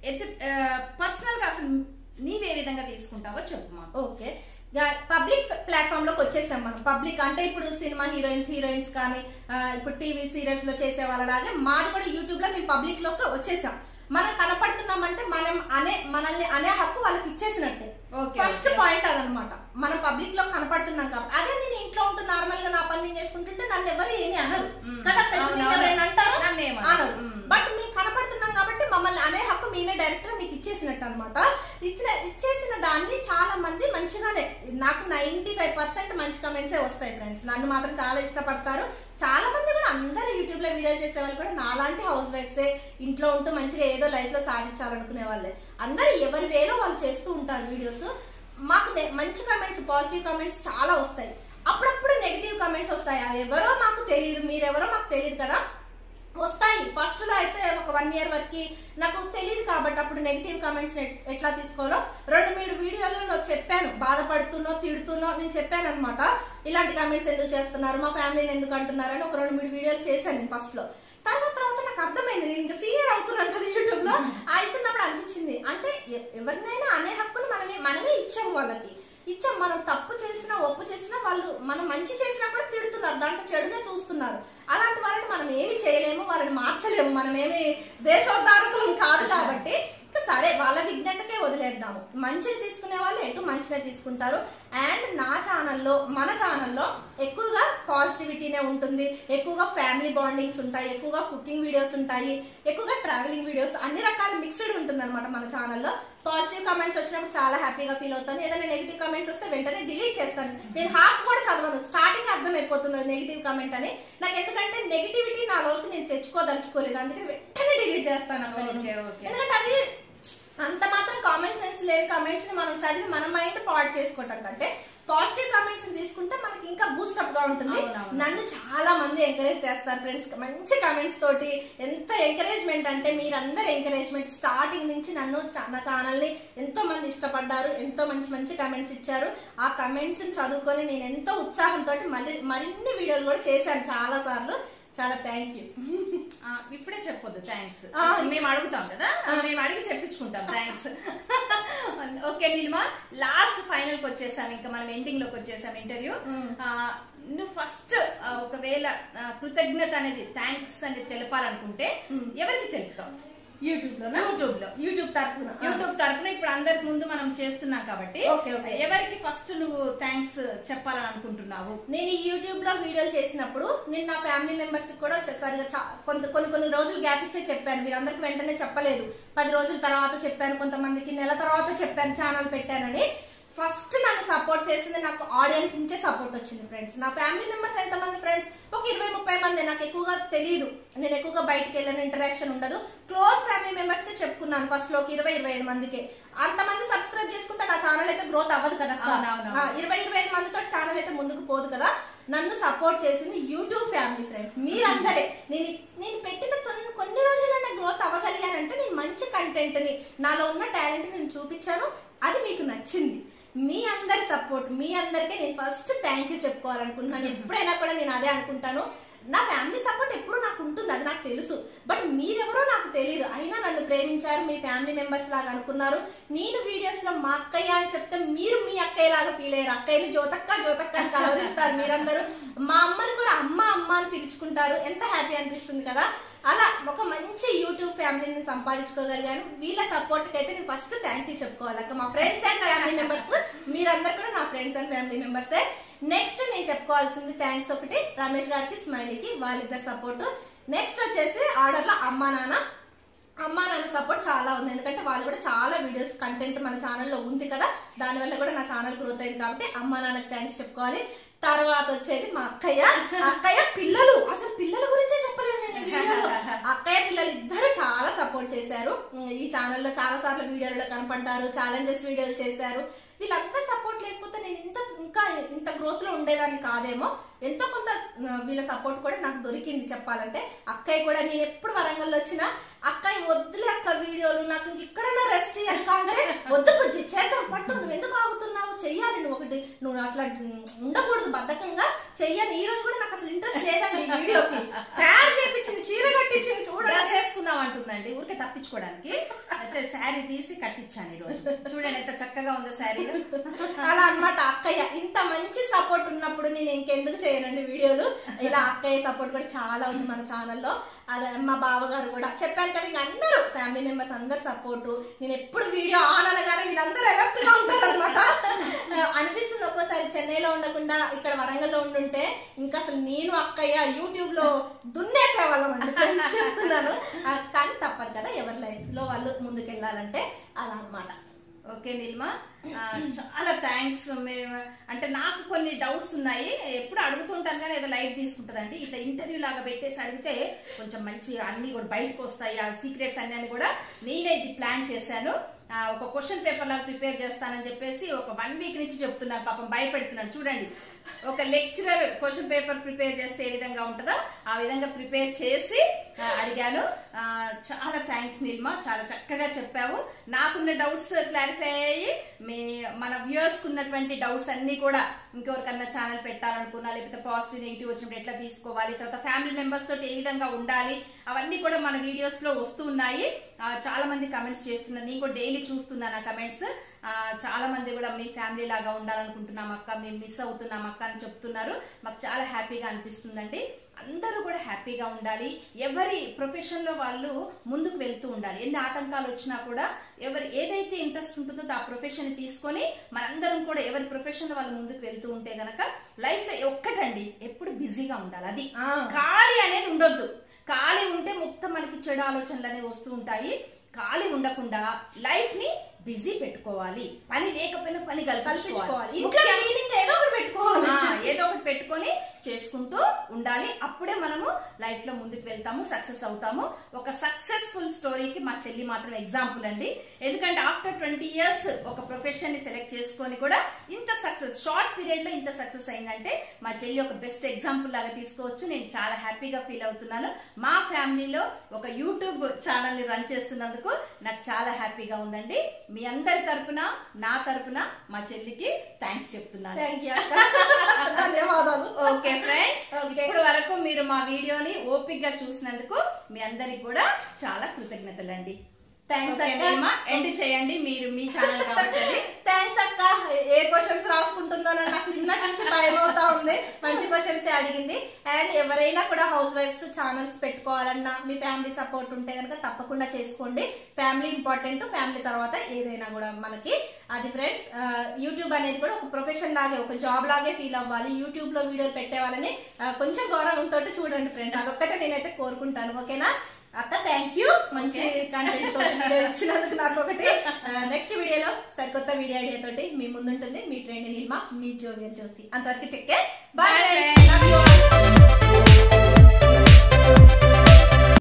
పర్సనల్ గా అసలు నీవే విధంగా తీసుకుంటావో చెప్పు మాకు. ఓకే, పబ్లిక్ ప్లాట్ఫామ్ లోకి వచ్చేసాం మనం. పబ్లిక్ అంటే ఇప్పుడు సినిమా హీరోయిన్స్ కానీ ఇప్పుడు టీవీ సీరియల్స్ లో చేసే వాళ్ళలాగే మాది కూడా యూట్యూబ్ లో మేము పబ్లిక్ లోకి వచ్చేసాం. మనం కనపడుతున్నామంటే మనల్ని అనే హక్కు వాళ్ళకి ఇచ్చేసినట్టే. ఫస్ట్ పాయింట్ అదనమాట. మనం పబ్లిక్ లో కనపడుతున్నాం కాబట్టి. అదే నేను ఇంట్లో ఉంటూ నార్మల్ గా నా పని నేను చేసుకుంటుంటే నన్ను ఎవరు ఏమి అనరు కదా, ఎవరైనా అంటారు అనరు. బట్ మేము కనపడుతున్నాం కాబట్టి మమ్మల్ని అనే హక్కు మేమే డైరెక్ట్ గా మీకు ఇచ్చేసినట్టు అనమాట. ఇచ్చేసిన దాన్ని చాలా మంది మంచిగానే, నాకు 95% మంచి కమెంట్సే వస్తాయి ఫ్రెండ్స్. నన్ను మాత్రం చాలా ఇష్టపడతారు. చాలా మంది కూడా అందరు యూట్యూబ్ లో వీడియోలు చేసే వాళ్ళు కూడా నాలాంటి హౌస్ వైఫ్సే, ఇంట్లో ఉంటూ మంచిగా ఏదో లైఫ్ లో సాధించాలనుకునే వాళ్ళే. అందరు ఎవరు వేరో వాళ్ళు చేస్తూ ఉంటారు వీడియోస్. మాకు మంచి కమెంట్స్, పాజిటివ్ కమెంట్స్ చాలా వస్తాయి. అప్పుడప్పుడు నెగిటివ్ కమెంట్స్ వస్తాయి. అవి ఎవరో మాకు తెలియదు, మీరెవరో మాకు తెలియదు కదా, వస్తాయి. ఫస్ట్ లో అయితే ఒక 1 year వరకు నాకు తెలియదు కాబట్టి అప్పుడు నెగిటివ్ కామెంట్స్ ఎట్లా తీసుకోవాలో 2-3 వీడియోలలో చెప్పాను. బాధపడుతున్నో తిడుతున్నో నేను చెప్పాను అనమాట. ఇలాంటి కామెంట్స్ ఎందుకు చేస్తున్నారు, మా ఫ్యామిలీని ఎందుకు అంటున్నారు అని ఒక 2-3 వీడియోలు చేశాను నేను ఫస్ట్ లో. తర్వాత నాకు అర్థమైంది, నేను ఇంకా సీనియర్ అవుతున్నాను కదా యూట్యూబ్ లో. అవుతున్నప్పుడు అనిపించింది అంటే ఎవరినైనా వాళ్ళకి ఇచ్చాం. మనం తప్పు చేసినా ఒప్పు చేసినా వాళ్ళు మనం మంచి చేసినా కూడా తిడుతున్నారు, దాంట్లో చెడునే చూస్తున్నారు. అలాంటి వాళ్ళని మనం ఏమి చేయలేము, వాళ్ళని మార్చలేము, మనం ఏమి దేశోద్ధారకులం కాదు. కాబట్టి సరే వాళ్ళ విజ్ఞతకే వదిలేద్దాము. మంచిని తీసుకునే వాళ్ళు ఎటు మంచినే తీసుకుంటారు. అండ్ నా ఛానల్లో మన ఛానల్లో ఎక్కువగా పాజిటివిటీనే ఉంటుంది, ఎక్కువగా ఫ్యామిలీ బాండింగ్స్ ఉంటాయి, ఎక్కువగా కుకింగ్ వీడియోస్ ఉంటాయి, ఎక్కువగా ట్రావెలింగ్ వీడియోస్, అన్ని రకాల మిక్స్డ్ ఉంటుంది అనమాట మన ఛానల్లో. పాజిటివ్ కామెంట్స్ వచ్చినప్పుడు చాలా హ్యాపీగా ఫీల్ అవుతాను. ఏదైనా నెగిటివ్ కామెంట్స్ వస్తే వెంటనే డిలీట్ చేస్తాను. నేను హాఫ్ కూడా చదవను, స్టార్టింగ్ అర్థమైపోతుంది నెగిటివ్ కామెంట్ అని నాకు. ఎందుకంటే నెగిటివిటీ నాలోకి నేను తెచ్చుకోదలుచుకోలేదు, అందుకే వెంటనే డిలీట్ చేస్తాను. ఎందుకంటే అవి అంత మాత్రం కామన్ సెన్స్ లేని కామెంట్స్ ని మనం చదివి మన మైండ్ పాడు చేసుకోవటం కంటే పాజిటివ్ కామెంట్స్ తీసుకుంటే మనకి ఇంకా బూస్టప్ గా ఉంటుంది. నన్ను చాలా మంది ఎంకరేజ్ చేస్తారు ఫ్రెండ్స్, మంచి కామెంట్స్ తోటి. ఎంత ఎంకరేజ్మెంట్ అంటే మీరందరూ ఎంకరేజ్మెంట్. స్టార్టింగ్ నుంచి నన్ను నా ఛానల్ ని ఎంతో మంది ఇష్టపడ్డారు, ఎంతో మంచి మంచి కామెంట్స్ ఇచ్చారు. ఆ కామెంట్స్ ని చదువుకొని నేను ఎంతో ఉత్సాహంతో మరిన్ని వీడియోలు కూడా చేశాను చాలా సార్లు. చాలా థ్యాంక్ యూ. ఇప్పుడే చెప్పొద్దు థ్యాంక్స్, మేము అడుగుతాం కదా, మేము అడిగి చెప్పించుకుంటాం thanks. Okay Neelima, last final కి వచ్చేసాం, ఇంకా మనం ఎండింగ్ లోకి వచ్చేసాం ఇంటర్వ్యూ. నువ్వు ఫస్ట్ ఒకవేళ కృతజ్ఞత అనేది థ్యాంక్స్ అనేది తెలపాలనుకుంటే ఎవరికి తెలుపుతావు? యూట్యూబ్ తరపున ఇప్పుడు అందరికి ముందు మనం చేస్తున్నాం కాబట్టి ఎవరికి ఫస్ట్ నువ్వు థ్యాంక్స్ చెప్పాలని అనుకుంటున్నావు? నేను ఈ యూట్యూబ్ లో వీడియోలు చేసినప్పుడు నేను నా ఫ్యామిలీ మెంబర్స్ కూడా సరిగా కొన్ని రోజులు గ్యాప్ ఇచ్చే చెప్పాను. మీరందరికి వెంటనే చెప్పలేదు, 10 రోజుల తర్వాత చెప్పాను, కొంతమందికి నెల తర్వాత చెప్పాను ఛానల్ పెట్టానని. ఫస్ట్ నన్ను సపోర్ట్ చేసింది నాకు ఆడియన్స్ నుంచే సపోర్ట్ వచ్చింది ఫ్రెండ్స్. నా ఫ్యామిలీ మెంబర్స్ ఎంతమంది ఫ్రెండ్స్? ఒక 20-30 మంది. నాకు ఎక్కువగా తెలియదు, నేను ఎక్కువగా బయటకు వెళ్ళిన ఇంటరాక్షన్ ఉండదు. క్లోజ్ ఫ్యామిలీ మెంబర్స్ కి చెప్పుకున్నాను ఫస్ట్ లో 20-25 మందికి. అంతమంది సబ్స్క్రైబ్ చేసుకుంటే నా ఛానల్ అయితే గ్రోత్ అవ్వదు కదా. 20-25 మందితో ఛానల్ అయితే ముందుకు పోదు కదా. నన్ను సపోర్ట్ చేసింది యూట్యూబ్ ఫ్యామిలీ ఫ్రెండ్స్, మీరందరే. నేను పెట్టిన కొన్ని రోజులైనా గ్రోత్ అవ్వగలిగానంటే నేను మంచి కంటెంట్ ని, నాలో ఉన్న టాలెంట్ నేను చూపించాను, అది మీకు నచ్చింది. మీ అందరి సపోర్ట్, మీ అందరికీ నేను ఫస్ట్ థ్యాంక్ యూ చెప్పుకోవాలనుకుంటున్నాను. ఎప్పుడైనా కూడా నేను అదే అనుకుంటాను. నా ఫ్యామిలీ సపోర్ట్ ఎప్పుడు నాకు ఉంటుంది, అది నాకు తెలుసు. బట్ మీరెవరో నాకు తెలియదు, అయినా నన్ను ప్రేమించారు, మీ ఫ్యామిలీ మెంబర్స్ లాగా అనుకున్నారు. నేను వీడియోస్ లో మా అక్కయ్య అని చెప్తే మీరు మీ అక్కయ్య లాగా ఫీల్ అయ్యారు. అక్కయ్యని జ్యోతక్క అని కలవరిస్తారు మీరందరూ. మా అమ్మని కూడా అమ్మ అని పిలుచుకుంటారు. ఎంత హ్యాపీ అనిపిస్తుంది కదా. అలా ఒక మంచి యూట్యూబ్ ఫ్యామిలీని సంపాదించుకోగలిగాను. వీళ్ళ సపోర్ట్ కి అయితే నేను ఫస్ట్ థ్యాంక్ యూ చెప్పుకోవాలి. మా ఫ్రెండ్స్ అండ్ ఫ్యామిలీ మెంబర్స్, మీరందరూ కూడా నా ఫ్రెండ్స్ అండ్ ఫ్యామిలీ మెంబర్సే. నెక్స్ట్ నేను చెప్పుకోవాల్సింది థ్యాంక్స్ ఒకటి రమేష్ గారికి, స్మైలీకి, వాళ్ళిద్దరు సపోర్ట్. నెక్స్ట్ వచ్చేసి ఆర్డర్ లో అమ్మా నాన్న సపోర్ట్ చాలా ఉంది. ఎందుకంటే వాళ్ళు కూడా చాలా వీడియోస్ కంటెంట్ మన ఛానల్లో ఉంది కదా, దానివల్ల కూడా నా ఛానల్ గ్రోత్ అయింది. కాబట్టి అమ్మా నాన్నకి థ్యాంక్స్ చెప్పుకోవాలి. తర్వాత వచ్చేది మా అక్కయ్య పిల్లలు. అసలు పిల్లల గురించే చెప్పలేదు నేను వీడియోలో. అక్కయ్య పిల్లలు ఇద్దరు చాలా సపోర్ట్ చేశారు. ఈ ఛానల్లో చాలా సార్లు వీడియోలలో కనపడ్డారు, ఛాలెంజెస్ వీడియోలు చేశారు. వీళ్ళంతా సపోర్ట్ లేకపోతే నేను ఇంకా ఇంత గ్రోత్ లో ఉండేదాన్ని కాదేమో. ఎంతో కొంత వీళ్ళ సపోర్ట్ కూడా నాకు దొరికింది చెప్పాలంటే. అక్కయ్య కూడా నేను ఎప్పుడు వరంగల్ వచ్చినా అక్కయ్య వద్దులే అక్క వీడియోలు, నాకు ఇంకెక్కడైనా రెస్ట్ అక్క అంటే వద్దు బుజ్జి చేద్దాం పట్టు, నువ్వు ఎందుకు ఆగుతున్నావు, చెయ్యాలి, నువ్వు అట్లా ఉండకూడదు, బద్ధకంగా చెయ్యాలి. ఈ రోజు కూడా నాకు అసలు ఇంట్రెస్ట్ లేదండి ఈ వీడియోకి. తయారు చేయించింది, చీర కట్టించింది, చేసుకున్నావు అంటుందండి ఊరికే తప్పించుకోవడానికి. అయితే శారీ తీసి కట్టించాను ఈ రోజు, చూడండి ఎంత చక్కగా ఉందో శారీ. అలా అన్నమాట. అక్కయ్య ఇంత మంచి సపోర్ట్ ఉన్నప్పుడు నేను ఇంకెందుకు చేయనండి వీడియోలు. ఇలా అక్కయ్య సపోర్ట్ కూడా చాలా ఉంది మన ఛానల్లో. అదే మా బావగారు కూడా చెప్పాను కదా, ఇంక అందరూ ఫ్యామిలీ మెంబర్స్ అందరు సపోర్టు. నేను ఎప్పుడు వీడియో ఆన్ అనగానే వీళ్ళందరూ ఎలర్ట్ గా ఉంటారు అనమాట. అనిపిస్తుంది ఒక్కోసారి చెన్నైలో ఉండకుండా ఇక్కడ వరంగల్లో ఉండుంటే ఇంకా అసలు నేను అక్కయ్య యూట్యూబ్ లో దున్నేసేవాళ్ళం అండి ఫ్రెండ్స్, చెప్తున్నాను. కానీ తప్పదు కదా, ఎవరి లైఫ్ లో వాళ్ళు ముందుకెళ్ళాలంటే అలా అనమాట. ఓకే నీలిమా, చాలా థ్యాంక్స్. అంటే నాకు కొన్ని డౌట్స్ ఉన్నాయి, ఎప్పుడు అడుగుతుంటాను కానీ ఏదో లైట్ తీసుకుంటుందండి. ఇట్లా ఇంటర్వ్యూ లాగా పెట్టేసి అడిగితే కొంచెం మంచి అన్ని కూడా బయటకు వస్తాయి, ఆ సీక్రెట్స్ అన్ని కూడా నేనే ఇది ప్లాన్ చేశాను. ఒక క్వశ్చన్ పేపర్ లాగా ప్రిపేర్ చేస్తానని చెప్పేసి ఒక 1 వీక్ నుంచి చెప్తున్నాను, పాపం భయపెడుతున్నాను. చూడండి, ఒక లెక్చరర్ క్వశ్చన్ పేపర్ ప్రిపేర్ చేస్తే ఏ విధంగా ఉంటుందో ఆ విధంగా ప్రిపేర్ చేసి అడిగాను. చాలా థ్యాంక్స్ నీలిమ, చాలా చక్కగా చెప్పావు. నాకున్న డౌట్స్ క్లారిఫై అయ్యి మన వ్యూయర్స్ ఉన్నటువంటి డౌట్స్ అన్ని కూడా ఇంకెవరికన్నా ఛానల్ పెట్టాలనుకున్నా, లేకపోతే పాజిటివ్ నెగిటివ్ వచ్చినప్పుడు ఎట్లా తీసుకోవాలి, తర్వాత ఫ్యామిలీ మెంబర్స్ తోటి ఏ విధంగా ఉండాలి, అవన్నీ కూడా మన వీడియోస్ లో వస్తూ ఉన్నాయి. చాలా మంది కమెంట్స్ చేస్తున్నారు, నేను కూడా డైలీ చూస్తున్నాను ఆ కమెంట్స్. చాలా మంది కూడా మీ ఫ్యామిలీ లాగా ఉండాలనుకుంటున్నాం అక్క, మేము మిస్ అవుతున్నాం అక్క అని చెప్తున్నారు. మాకు చాలా హ్యాపీగా అనిపిస్తుందండి. అందరూ కూడా హ్యాపీగా ఉండాలి, ఎవరి ప్రొఫెషన్ లో వాళ్ళు ముందుకు వెళ్తూ ఉండాలి. ఎన్ని ఆటంకాలు వచ్చినా కూడా ఎవరు ఏదైతే ఇంట్రెస్ట్ ఉంటుందో ఆ ప్రొఫెషన్ తీసుకొని మనందరం కూడా ఎవరి ప్రొఫెషన్ లో వాళ్ళు ముందుకు వెళ్తూ ఉంటే గనక లైఫ్ లో ఒక్కటండి, ఎప్పుడు బిజీగా ఉండాలి. అది ఖాళీ అనేది ఉండొద్దు. ఖాళీ ఉంటే మొత్తం మనకి చెడు ఆలోచనలు అనేవి వస్తూ ఉంటాయి. ఖాళీ ఉండకుండా లైఫ్ ని బిజీ పెట్టుకోవాలి. పని లేకపోయినా పని కల్పించుకోవాలి, ఏదో ఒకటి పెట్టుకొని చేసుకుంటూ ఉండాలి. అప్పుడే మనము లైఫ్ లో ముందుకు వెళ్తాము, సక్సెస్ అవుతాము. ఒక సక్సెస్ఫుల్ స్టోరీకి మా చెల్లి మాత్రం ఎగ్జాంపుల్ అండి. ఎందుకంటే ఆఫ్టర్ 20 years ఒక ప్రొఫెషన్ ని సెలెక్ట్ చేసుకొని కూడా ఇంత సక్సెస్, షార్ట్ పీరియడ్ లో ఇంత సక్సెస్ అయిందంటే మా చెల్లి ఒక బెస్ట్ ఎగ్జాంపుల్ లాగా తీసుకోవచ్చు. నేను చాలా హ్యాపీగా ఫీల్ అవుతున్నాను. మా ఫ్యామిలీలో ఒక యూట్యూబ్ ఛానల్ ని రన్ చేస్తున్నందుకు నాకు చాలా హ్యాపీగా ఉందండి. మీ అందరి తరపున, నా తరపున మా చెల్లికి థ్యాంక్స్ చెప్తున్నాను. ఓకే ఫ్రెండ్స్, ఇప్పుడు వరకు మీరు మా వీడియోని ఓపిక్ గా చూసినందుకు మీ అందరికి కూడా చాలా కృతజ్ఞతలండి. థ్యాంక్స్ అక్క. ఎండ్ చేయండి మీరు మీ ఛానల్ కాబట్టి. థ్యాంక్స్ అక్క. ఏ క్వశ్చన్స్ రాసుకుంటుందో నాకు నిన్నటి నుంచి భయం అవుతా ఉంది. మంచి క్వశ్చన్స్ అడిగింది. అండ్ ఎవరైనా కూడా హౌస్ వైఫ్స్ ఛానల్స్ పెట్టుకోవాలన్నా మీ ఫ్యామిలీ సపోర్ట్ ఉంటే కనుక తప్పకుండా చేసుకోండి. ఫ్యామిలీ ఇంపార్టెంట్, ఫ్యామిలీ తర్వాత ఏదైనా కూడా మనకి. అది ఫ్రెండ్స్, యూట్యూబ్ అనేది కూడా ఒక ప్రొఫెషన్ లాగే, ఒక జాబ్ లాగే ఫీల్ అవ్వాలి. యూట్యూబ్ లో వీడియోలు పెట్టే వాళ్ళని కొంచెం గౌరవంతో చూడండి ఫ్రెండ్స్. అదొక్కటే నేనైతే కోరుకుంటాను. ఓకేనా అక్క? Thank you. మంచి కంటెంట్ తోటి వీడియో ఇచ్చినందుకు నాకు ఒకటి. నెక్స్ట్ వీడియోలో సరికొత్త వీడియో ఐడియా తోటి మీ ముందుంటుంది మీ ట్రెండ్ నీలిమ, మీ జోవియల్ జ్యోతి. అంతవరకు టేక్ కేర్, బై.